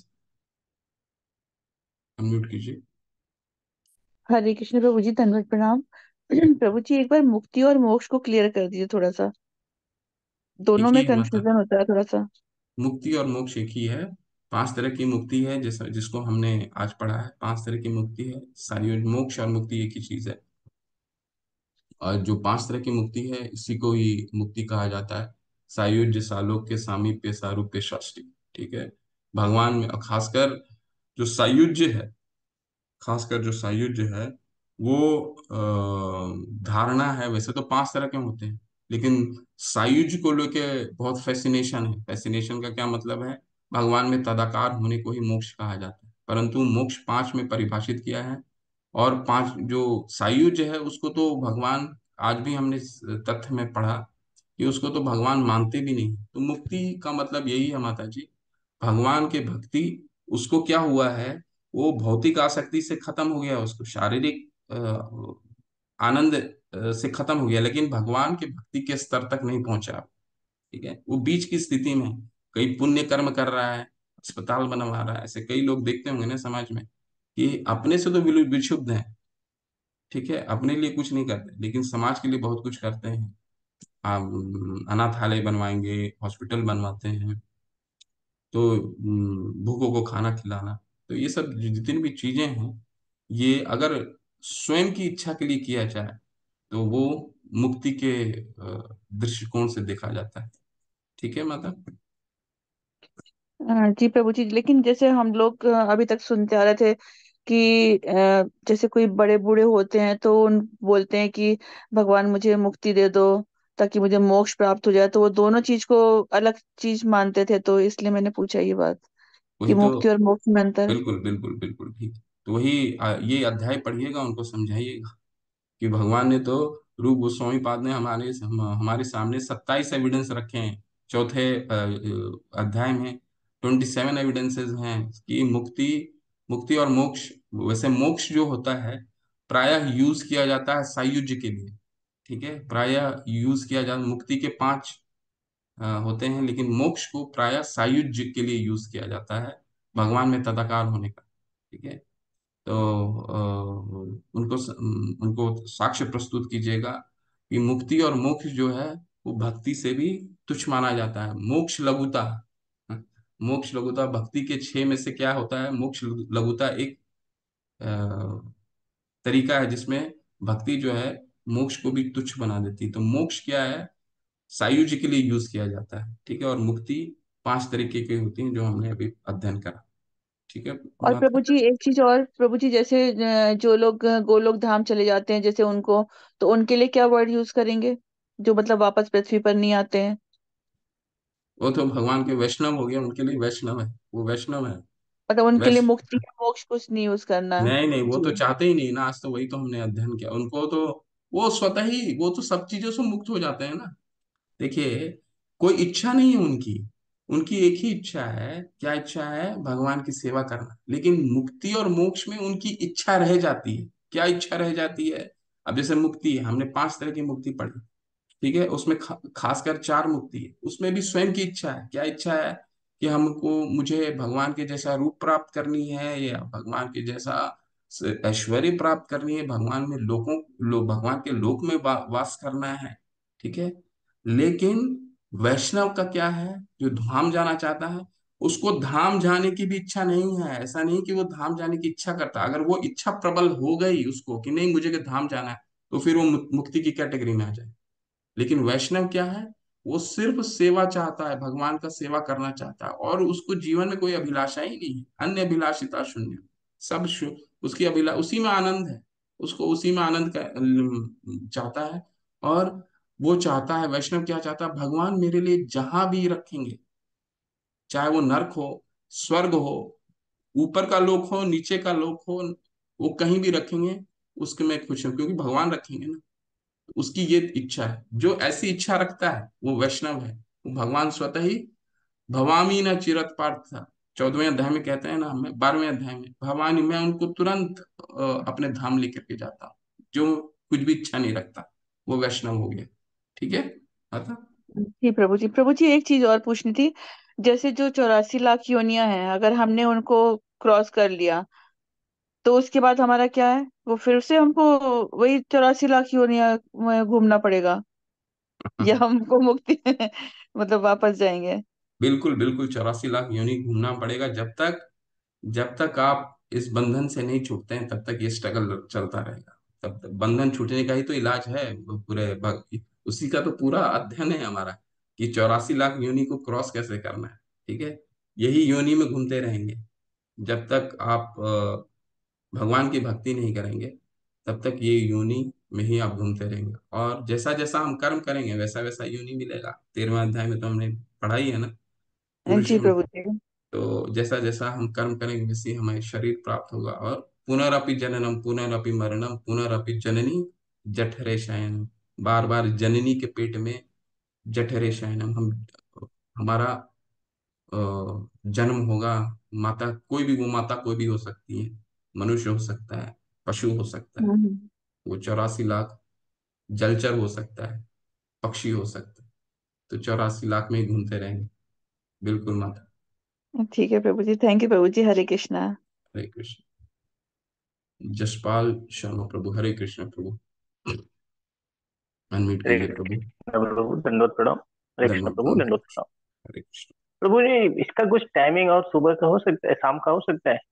अनम्यूट कीजिए। हरे कृष्ण प्रभु जी, धन्यवाद, प्रणाम। प्रभु जी, एक बार मुक्ति और मोक्ष को क्लियर कर दीजिए थोड़ा सा, एक दोनों ही में है माता, कंफ्यूजन होता है थोड़ा सा। मुक्ति और मोक्ष एक ही है। पांच तरह की मुक्ति है, जिस जिसको हमने आज पढ़ा है। पांच तरह की मुक्ति है, सायुज मोक्ष और मुक्ति एक ही चीज है। और जो पांच तरह की मुक्ति है, इसी को ही मुक्ति कहा जाता है। सायुज्य, सालोक्य, सामीप्य, सारूप्य, षष्टि। ठीक है, भगवान में, और खासकर जो सायुज्य है, खासकर जो सायुज्य है वो अ, धारणा है। वैसे तो पांच तरह के होते हैं, लेकिन सायुज्य को लेके बहुत फैसिनेशन है। फैसिनेशन का क्या मतलब है? भगवान में तदाकार होने को ही मोक्ष कहा जाता है, परंतु मोक्ष पांच में परिभाषित किया है। और पांच जो सायुज्य है उसको तो भगवान, आज भी हमने इस तथ्य में पढ़ा कि उसको तो भगवान मानते भी नहीं। तो मुक्ति का मतलब यही है माता जी, भगवान के भक्ति, उसको क्या हुआ है, वो भौतिक आसक्ति से खत्म हो गया, उसको शारीरिक आनंद अ, से खत्म हो गया, लेकिन भगवान के भक्ति के स्तर तक नहीं पहुंचा। ठीक है, वो बीच की स्थिति में है। कई पुण्य कर्म कर रहा है, अस्पताल बनवा रहा है, ऐसे कई लोग देखते होंगे ना समाज में, कि अपने से तो बिल्कुल विक्षुब्ध हैं। ठीक है, अपने लिए कुछ नहीं करते, लेकिन समाज के लिए बहुत कुछ करते हैं। हम अनाथालय बनवाएंगे, हॉस्पिटल बनवाते हैं, तो हम्म, भूखों को खाना खिलाना। तो ये सब जितनी भी चीजें हैं, ये अगर स्वयं की इच्छा के लिए किया जाए तो वो मुक्ति के अ, दृष्टिकोण से देखा जाता है। ठीक है माता। हाँ जी प्रभु जी, लेकिन जैसे हम लोग अ, अभी तक सुनते आ रहे थे कि अ, जैसे कोई बड़े बूढ़े होते हैं तो उन बोलते हैं कि भगवान मुझे मुक्ति दे दो ताकि मुझे मोक्ष प्राप्त हो जाए, तो वो दोनों चीज को अलग चीज मानते थे, तो इसलिए मैंने पूछा ये बात कि वही तो। मुक्ति और मोक्ष में अंतर। बिल्कुल बिल्कुल बिल्कुल ठीक। तो वही अ, ये अध्याय पढ़िएगा, उनको समझाइएगा कि भगवान ने तो, रूप गोस्वामी पाद ने हमारे हम, हमारे सामने सत्ताईस एविडेंस रखे हैं। चौथे अ, अ, अध्याय में ट्वेंटी सेवन एविडेंसेस हैं कि मुक्ति मुक्ति और मोक्ष। वैसे मोक्ष जो होता है प्रायः यूज किया जाता है सायुज्य के लिए। ठीक है, प्रायः यूज किया जाता, मुक्ति के पांच अ, होते हैं, लेकिन मोक्ष को प्रायः सायुज्य के लिए यूज किया जाता है, भगवान में तदाकार होने का। ठीक है, तो अ, उनको उनको साक्ष्य प्रस्तुत कीजिएगा कि मुक्ति और मोक्ष जो है वो भक्ति से भी तुच्छ माना जाता है। मोक्ष लघुता, हाँ, मोक्ष लघुता भक्ति के छह में से क्या होता है? मोक्ष लघुता एक अ, तरीका है जिसमें भक्ति जो है मोक्ष को भी तुच्छ बना देती है। तो मोक्ष क्या है? सायुज्य के लिए यूज किया जाता है। ठीक है, और मुक्ति पांच तरीके की होती है जो हमने अभी अध्ययन करा। ठीक है और माता। प्रभु जी एक चीज और, प्रभु जी जैसे अ, जो लोग अ, गोलोक धाम चले जाते हैं जैसे उनको, तो उनके लिए क्या वर्ड यूज करेंगे जो मतलब वापस पृथ्वी पर नहीं आते हैं? वो तो भगवान के वैष्णव हो गए, उनके लिए वैष्णव है, वो वैष्णव है। मतलब उनके लिए वैष्णव, मुक्ति या मोक्ष कुछ नहीं यूज करना है? नहीं नहीं, वो तो जी। चाहते ही नहीं ना। आज तो वही तो हमने अध्ययन किया, उनको तो वो स्वतः ही, वो तो सब चीजों से मुक्त हो जाते हैं ना। देखिए, कोई इच्छा नहीं है उनकी। उनकी एक ही इच्छा है, क्या इच्छा है? भगवान की सेवा करना। लेकिन मुक्ति और मोक्ष में उनकी इच्छा रह जाती है। क्या इच्छा रह जाती है? अब जैसे मुक्ति है, हमने पांच तरह की मुक्ति पढ़ी। ठीक है, उसमें खा, खासकर चार मुक्ति है, उसमें भी स्वयं की इच्छा है। क्या इच्छा है? कि हमको मुझे भगवान के जैसा रूप प्राप्त करनी है, या भगवान के जैसा स- ऐश्वर्य प्राप्त करनी है, भगवान में लोगों लो, भगवान के लोक में वा, वास करना है। ठीक है, लेकिन वैष्णव का क्या है? जो धाम जाना चाहता है, उसको धाम जाने की भी इच्छा नहीं है। ऐसा नहीं कि वो धाम जाने की इच्छा करता, अगर वो इच्छा प्रबल हो गई उसको कि नहीं मुझे के धाम जाना है, तो फिर वो मु- मुक्ति की कैटेगरी में आ जाए। लेकिन वैष्णव क्या है? वो सिर्फ सेवा चाहता है, भगवान का सेवा करना चाहता है, और उसको जीवन में कोई अभिलाषा ही नहीं है, अन्य अभिलाषिता शून्य। सब शु, उसकी अभिला उसी में आनंद है, उसको उसी में आनंद का अम, चाहता है। और वो चाहता है, वैष्णव क्या चाहता है? भगवान मेरे लिए जहां भी रखेंगे, चाहे वो नरक हो, स्वर्ग हो, ऊपर का लोक हो, नीचे का लोक हो, वो कहीं भी रखेंगे उसके मैं खुश हूँ, क्योंकि भगवान रखेंगे ना। उसकी ये इच्छा है, जो ऐसी इच्छा रखता है वो वैष्णव है। वो भगवान स्वतः ही भवामी न चिरत पार्थ था, चौदहवें अध्याय में कहते हैं ना, हमें बारहवें अध्याय में, भवानी मैं उनको तुरंत अ, अपने धाम लेकर के जाता हूँ। जो कुछ भी इच्छा नहीं रखता, वो वैष्णव हो गया। ठीक है आता। जी प्रभु जी, प्रभु जी एक चीज और पूछनी थी। जैसे जो चौरासी लाख योनियां हैं, अगर हमने उनको क्रॉस कर लिया तो उसके बाद हमारा क्या है? वो फिर से हमको वही चौरासी लाख योनियां में घूमना पड़ेगा या हमको मुक्ति मतलब वापस जाएंगे? बिल्कुल बिल्कुल, चौरासी लाख योनि घूमना पड़ेगा। जब तक जब तक आप इस बंधन से नहीं छूटते हैं, तब तक ये स्ट्रगल चलता रहेगा। तब तक बंधन छूटने का ही तो इलाज है। वो पूरे भग, उसी का तो पूरा अध्ययन है हमारा, कि चौरासी लाख योनि को क्रॉस कैसे करना है। ठीक है, यही योनि में घूमते रहेंगे जब तक आप अ, भगवान की भक्ति नहीं करेंगे। तब तक ये योनि में ही आप घूमते रहेंगे, और जैसा जैसा हम कर्म करेंगे वैसा वैसा योनि मिलेगा। तेरहवें अध्याय में तो हमने पढ़ाई है ना, जी पुरुषम। प्रभु जी। तो जैसा जैसा हम कर्म करेंगे वैसे ही हमें शरीर प्राप्त होगा। और पुनरअपि जननम पुनरअपि मरणम पुनरअपि जननी जठरे शयनम, बार बार जननी के पेट में जठरे शयनम, हम हमारा अ, जन्म होगा। माता कोई भी, वो माता कोई भी हो सकती है, मनुष्य हो सकता है, पशु हो सकता है। हम्म। वो चौरासी लाख जलचर हो सकता है, पक्षी हो सकता है, तो चौरासी लाख में ही घूमते रहेंगे। बिल्कुल माता। ठीक है प्रभु जी, थैंक यू प्रभु जी। हरे कृष्णा। हरे कृष्ण। जसपाल शर्मा प्रभु, हरे कृष्ण प्रभु। अनम्यूट हरे कीजिए प्रभु। कृष्ण प्रभु, दंडवत प्रणाम। हरे कृष्ण धन्यवाद प्रभु, प्रभु। दंडवत प्रणाम। हरे कृष्ण। प्रभु जी, इसका कुछ टाइमिंग और सुबह का हो सकता है, शाम का हो सकता है?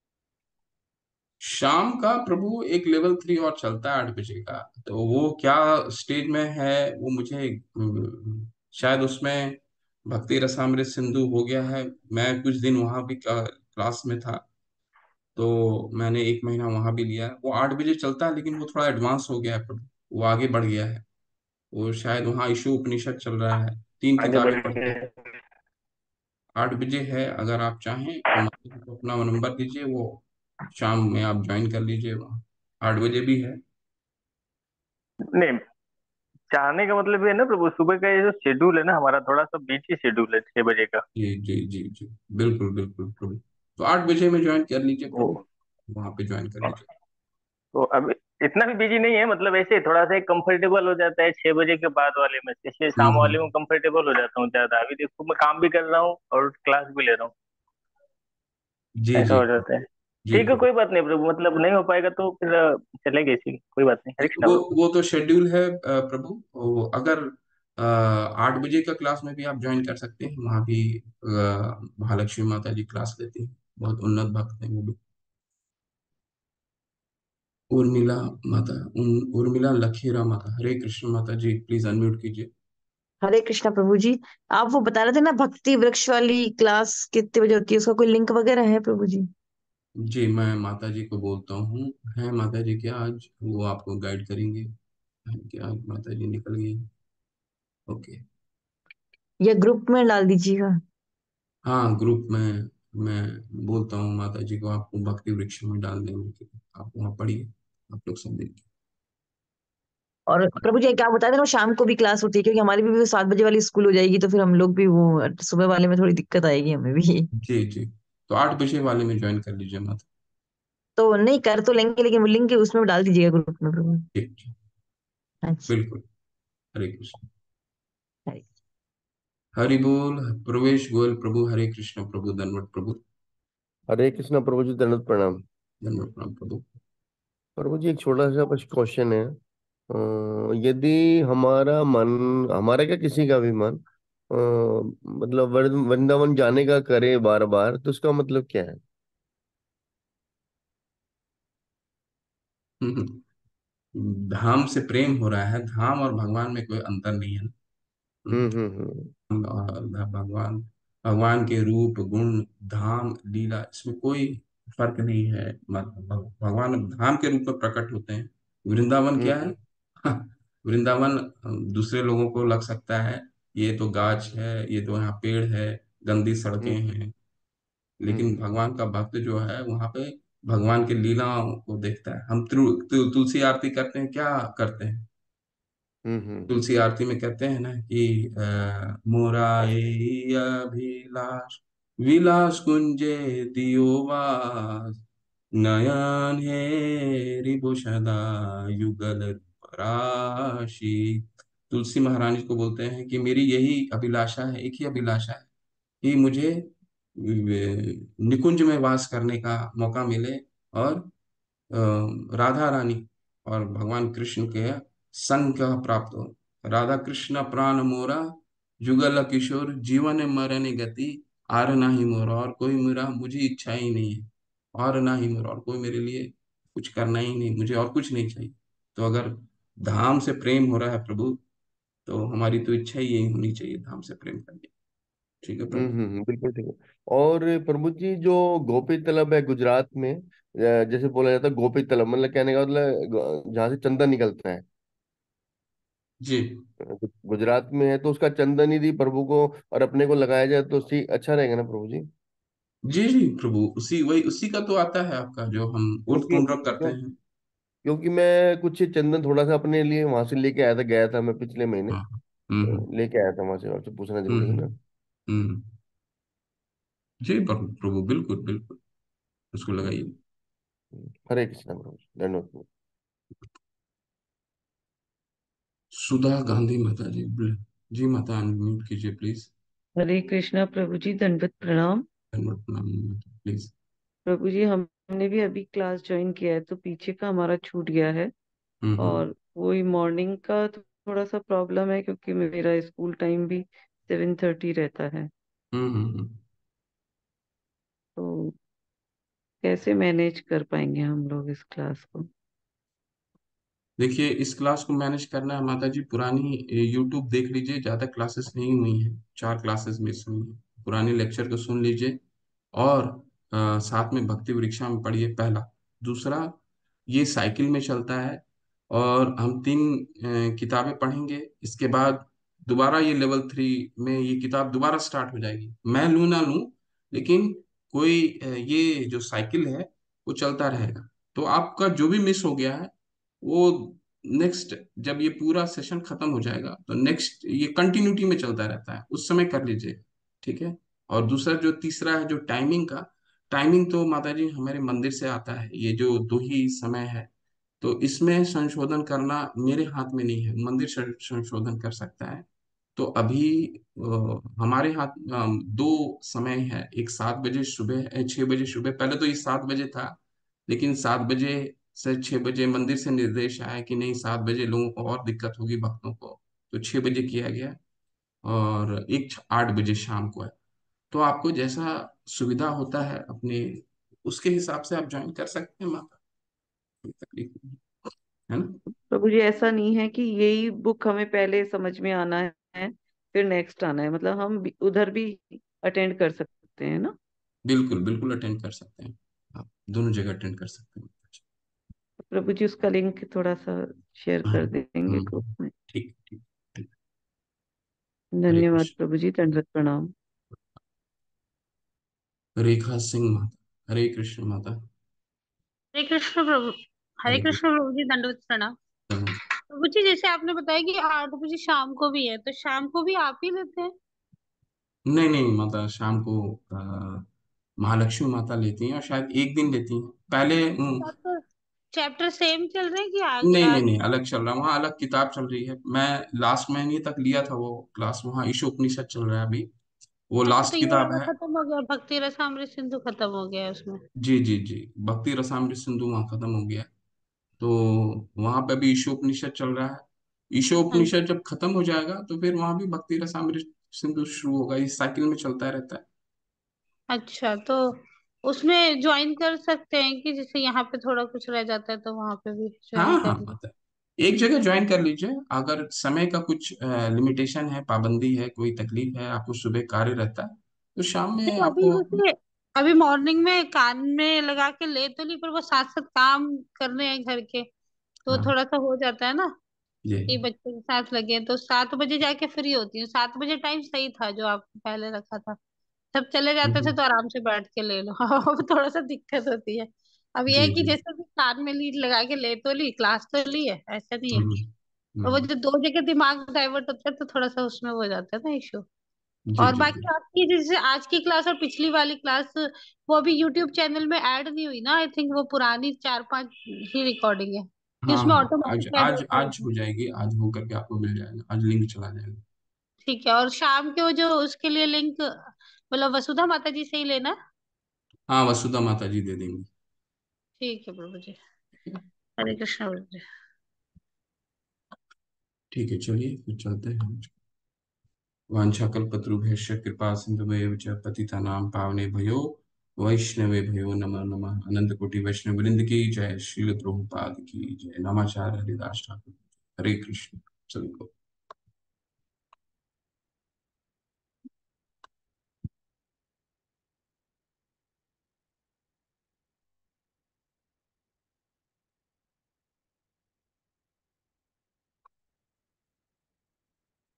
शाम का प्रभु एक लेवल थ्री और चलता है आठ बजे का, तो वो क्या स्टेज में है वो मुझे हम्म, शायद उसमें भक्ति रसामृत सिंधु हो गया है। मैं कुछ दिन वहां भी क्ला- क्लास में था, तो मैंने एक महीना वहां भी लिया है। वो आठ बजे चलता है, लेकिन वो थोड़ा एडवांस हो गया है प्रभु, वो आगे बढ़ गया है। वो शायद वहाँ ईशो उपनिषद चल रहा है, तीन आगे बढ़ किताबें पढ़ते हैं। के? आठ बजे है, अगर आप चाहें तो माता जी को अपना नंबर दीजिए, वो शाम में आप ज्वाइन कर लीजिए, वहाँ आठ बजे भी है। नहीं, चाहने का मतलब ये है ना प्रभु, सुबह का ये जो शेड्यूल है ना हमारा, थोड़ा सा बिजी शेड्यूल है, छह बजे का। जी जी जी जी, बिल्कुल बिल्कुल प्रभु। तो आठ बजे में ज्वाइन कर लीजिए वो प्रभु, वहाँ पे ज्वाइन कर लीजिए। तो अब इतना भी बिजी नहीं है, मतलब ऐसे थोड़ा सा कंफर्टेबल हो जाता है छह बजे के बाद वाले में, इसलिए हम्म शाम वाले हम्म। में कंफर्टेबल हो जाता हूँ ज्यादा। अभी देखो मैं काम भी कर रहा हूँ और क्लास भी ले रहा हूँ, जी ऐसा जी हो जाता है। जी ठीक है, प्रभु। कोई बात नहीं प्रभु, मतलब नहीं हो पाएगा तो फिर अ, चलेगा इसी, कोई बात नहीं। हरे कृष्णा वो प्रभु। वो तो शेड्यूल है अ, प्रभु। वो अगर अ, आठ बजे का क्लास में भी आप ज्वाइन कर सकते हैं, वहाँ भी अ, महालक्ष्मी माता जी क्लास लेती हैं, बहुत उन्नत भक्त हैं वो भी। उर्मिला माता, उन उर्मिला लखेरा माता, हरे कृष्ण माता जी, प्लीज अनम्यूट कीजिए। हरे कृष्णा प्रभु जी। आप वो बता रहे थे ना भक्ति वृक्ष वाली क्लास कितने बजे होती है, उसका कोई लिंक वगैरह है प्रभु जी? जी मैं माता जी को बोलता हूँ। है माता जी क्या आज वो आपको गाइड करेंगे? है क्या आज माता जी निकल गई? ओके। या ग्रुप में डाल दीजिएगा। हाँ, ग्रुप में मैं बोलता हूँ माता जी को आपको भक्ति वृक्ष में डाल देने के लिए, आप वहाँ पढ़िए, आप लोग सब देखिए। और प्रभु जी क्या बता रहे थे, वो शाम को भी क्लास होती है, क्योंकि हमारी भी, भी सात बजे वाली स्कूल हो जाएगी, तो फिर हम लोग भी वो सुबह वाले में थोड़ी दिक्कत आएगी हमें भी। जी जी, तो आठ बजे वाले में ज्वाइन कर लीजिए माता। तो नहीं कर तो लेंगे, लेकिन वो लिंक उसमें डाल दीजिएगा ग्रुप में प्रभु। ठीक ठीक, अच्छा। बिल्कुल। हरे कृष्ण। हरि बोल। प्रवेश गोयल प्रभु, हरे कृष्ण प्रभु, धन्यवाद प्रभु। हरे कृष्णा प्रभु जी, दंडवत प्रणाम। धन्यवाद प्रणाम प्रभु। प्रभु जी, एक छोटा सा बस क्वेश्चन है। अ, यदि हमारा मन, हमारा क्या किसी का भी मन अ, मतलब वृंद- वृंदावन जाने का करे बार बार, तो उसका मतलब क्या है? हम्म, हम्म। धाम से प्रेम हो रहा है, धाम और भगवान में कोई अंतर नहीं है हम्म ना। हम्म हम्म और भगवान, भगवान के रूप गुण धाम लीला, इसमें कोई फर्क नहीं है। मतलब भगवान धाम के रूप में प्रकट होते हैं। वृंदावन हम्म क्या है? वृंदावन दूसरे लोगों को लग सकता है ये तो गाछ है, ये तो यहाँ पेड़ है, गंदी सड़कें हम्म हैं, हम्म लेकिन हम्म भगवान का भक्त जो है वहां पे भगवान की लीलाओं को देखता है। हम तुल, तुल, तुलसी आरती करते हैं, क्या करते हैं? हम्म हम्म तुलसी आरती में कहते हैं ना कि अ, मोरा ये अभिलाष विलास कुंजे दियो वास, नयन है रिबो सदा युगल पराशी। तुलसी महारानी को बोलते हैं कि मेरी यही अभिलाषा है, एक ही अभिलाषा है कि मुझे वे- निकुंज में वास करने का मौका मिले, और अ, राधा रानी और भगवान कृष्ण के संग का प्राप्त हो। राधा कृष्ण प्राण मोरा जुगल किशोर, जीवन मरण गति आर नाही मोरा, और कोई मेरा मुझे इच्छा ही नहीं है, और ना ही मोरा, और कोई मेरे लिए कुछ करना ही नहीं, मुझे और कुछ नहीं चाहिए। तो अगर धाम से प्रेम हो रहा है प्रभु, तो हमारी तो इच्छा ही यही होनी चाहिए, धाम से प्रेम करनी। ठीक है हम्म प्रभु। हम्म, हम्म, बिल्कुल ठीक है। और प्रभु जी, जो गोपी तलब है गुजरात में, अ, जैसे बोला जाता है गोपी तलब, मतलब कहने का मतलब जहाँ से चंदन निकलता है, जी गु- गुजरात में है, तो उसका चंदन यदि प्रभु को और अपने को लगाया जाए तो ठीक अच्छा रहेगा ना प्रभु जी? जी जी प्रभु, उसी वही उसी का तो आता है आपका, जो हम उर्ध क्योंकि पुंड्रक करते क्यों हैं। क्योंकि मैं कुछ चंदन थोड़ा सा अपने लिए वहां से लेके आया था, गया था मैं पिछले महीने, हाँ। हम्म तो लेके आया था वहां से, आपसे पूछना जरूरी है हम्म ना। हम्म। जी प्रभु प्रभु, बिल्कुल बिल्कुल, उसको हम्म, लगाइए। हम्म। हरे कृष्णा प्रभु जी, धन्यवाद। सुधा गांधी माता जी, बिल- जी माता अनम्यूट कीजिए प्लीज। हरे कृष्णा प्रभु जी, दंडवत प्रणाम। प्लीज। प्रभु जी, हमने भी अभी क्लास ज्वाइन किया है तो पीछे का हमारा छूट गया है, हम्म हम्म और वही मॉर्निंग का तो थोड़ा सा प्रॉब्लम है क्योंकि मेरा स्कूल टाइम भी सेवन थर्टी रहता है। हम्म हम्म हम्म। तो कैसे मैनेज कर पाएंगे हम लोग इस क्लास को? देखिए, इस क्लास को मैनेज करना है माता जी, पुरानी यूट्यूब देख लीजिए, ज्यादा क्लासेस नहीं हुई हैं, चार क्लासेस मिस हुई हैं, पुराने लेक्चर को सुन लीजिए। और अ, साथ में भक्ति वृक्षा में पढ़िए, पहला। दूसरा, ये साइकिल में चलता है, और हम तीन अ, किताबें पढ़ेंगे, इसके बाद दोबारा ये लेवल थ्री में ये किताब दोबारा स्टार्ट हो जाएगी, मैं लूँ ना लूँ, लेकिन कोई अ, ये जो साइकिल है वो चलता रहेगा। तो आपका जो भी मिस हो गया है वो नेक्स्ट, जब ये पूरा सेशन खत्म हो जाएगा तो नेक्स्ट ये कंटिन्यूटी में चलता रहता है, उस समय कर लीजिए, ठीक है। और दूसरा, जो तीसरा है, जो टाइमिंग का, टाइमिंग तो माता जी हमारे मंदिर से आता है, ये जो दो ही समय है, तो इसमें संशोधन करना मेरे हाथ में नहीं है, मंदिर सं- संशोधन कर सकता है। तो अभी अ, हमारे हाथ अ, दो समय है, एक सात बजे सुबह, अ, छह बजे सुबह, पहले तो ये सात बजे था, लेकिन सात बजे से छह बजे मंदिर से निर्देश आया कि नहीं, सात बजे लोगों को और दिक्कत होगी भक्तों को, तो छह बजे किया गया। और एक छ- आठ बजे शाम को है। तो आपको जैसा सुविधा होता है अपने, उसके हिसाब से आप ज्वाइन कर सकते हैं माता, कोई तकलीफ नहीं है ना। प्रभु जी, ऐसा नहीं है कि यही बुक हमें पहले समझ में आना है फिर नेक्स्ट आना है, मतलब हम भी, उधर भी अटेंड कर सकते हैं ना? बिल्कुल बिल्कुल अटेंड कर सकते हैं, आप दोनों जगह अटेंड कर सकते हैं। प्रभु जी, उसका लिंक थोड़ा सा शेयर हाँ, कर देंगे ग्रुप हम्म, में। ठीक ठीक ठीक। हरे धन्यवाद कृष्ण। प्रभु जी, दंडवत प्रणाम। रेखा सिंह माता, हरे कृष्ण माता। हरे कृष्ण प्रभु। हरे हरे कृष्ण कृष्ण। प्रभु जी, दंडवत प्रणाम। प्रभु जी, जैसे आपने बताया कि आठ बजे शाम को भी है, तो शाम को भी आप ही लेते हैं? नहीं नहीं माता, शाम को अ, महालक्ष्मी माता लेती हैं, और शायद एक दिन लेती हैं पहले। हम्म, तो चैप्टर सेम चल रहे हैं कि आगे नहीं नहीं आगे? नहीं, अलग चल रहा है, वहाँ अलग किताब चल रही है। मैं लास्ट महीने तक लिया था वो क्लास, वहाँ ईशोपनिषद चल रहा है अभी, वो अच्छा, तो लास्ट ये किताब वाला है। खत्म हो गया, भक्ति रसामृत सिंधु खत्म हो गया है उसमें? जी जी जी, भक्ति रसामृत सिंधु वहाँ खत्म हो गया। तो वहाँ पे भी ईशोपनिषद चल रहा है। हाँ जी। ईशोपनिषद जब खत्म हो जाएगा तो फिर वहाँ भी भक्ति रसामृत सिंधु शुरू होगा, इस साइकिल में चलता रहता है। अच्छा, तो उसमें ज्वाइन कर सकते हैं कि जैसे यहाँ पे थोड़ा कुछ रह जाता है तो वहां पे भी ज्वाइन हाँ कर हाँ ले? माता, एक जगह ज्वाइन कर लीजिए, अगर समय का कुछ लिमिटेशन है, पाबंदी है, कोई तकलीफ है, आपको सुबह कार्य रहता है, तो शाम में नहीं, अभी आपको। जैसे अभी मॉर्निंग में कान में लगा के ले तो ली, पर वो साथ साथ काम करने हैं घर के, तो हाँ थोड़ा सा हो जाता है ना जी। कि बच्चे के साथ लगे। तो सात बजे जाके फ्री होती हूँ, सात बजे टाइम सही था जो आपने पहले रखा था, सब चले जाते थे हम्म, तो आराम से बैठ के ले लो। अब थोड़ा सा दिक्कत होती है। अब ये है जी कि जी। जैसे भी कान में लीड लगा के ले तो ली, क्लास तो ली है, ऐसा नहीं है। हम्म और वो हम्म, जो दो जगह दिमाग डाइवर्ट होता है तो थोड़ा सा उसमें वो हो जाता है ना इशू। जी और जी जी। बाकी आपकी जैसे आज की क्लास और पिछली वाली क्लास, वो अभी यूट्यूब चैनल में ऐड नहीं हुई ना? आई थिंक वो पुरानी चार पांच ही रिकॉर्डिंग है कि हाँ उसमें हाँ, आज ऑटोमेटिक ऐड आज होती आज है? हो जाएगी, आज हो करके आपको मिल जाएगा, आज लिंक चला जाएगा। ठीक है। और शाम के वो जो उसके लिए लिंक, मतलब वसुधा माता जी से ही लेना है? हाँ, वसुधा माता जी दे देंगी। ठीक है प्रभु जी। हरे कृष्ण प्रभु जी। ठीक है, चलिए फिर चलते हैं। वाञ्छाकल्पतरुभ्यश्च कृपा सिन्धुभ्येव च पतितानां पावनेभ्यो वैष्णवेभ्यो भयो नमः नमः। अनंत कोटि वैष्णव वृंद की जय, श्रील प्रभुपाद की जय, नमाचार्य हरिदास ठाकुर। हरे कृष्ण सभी को।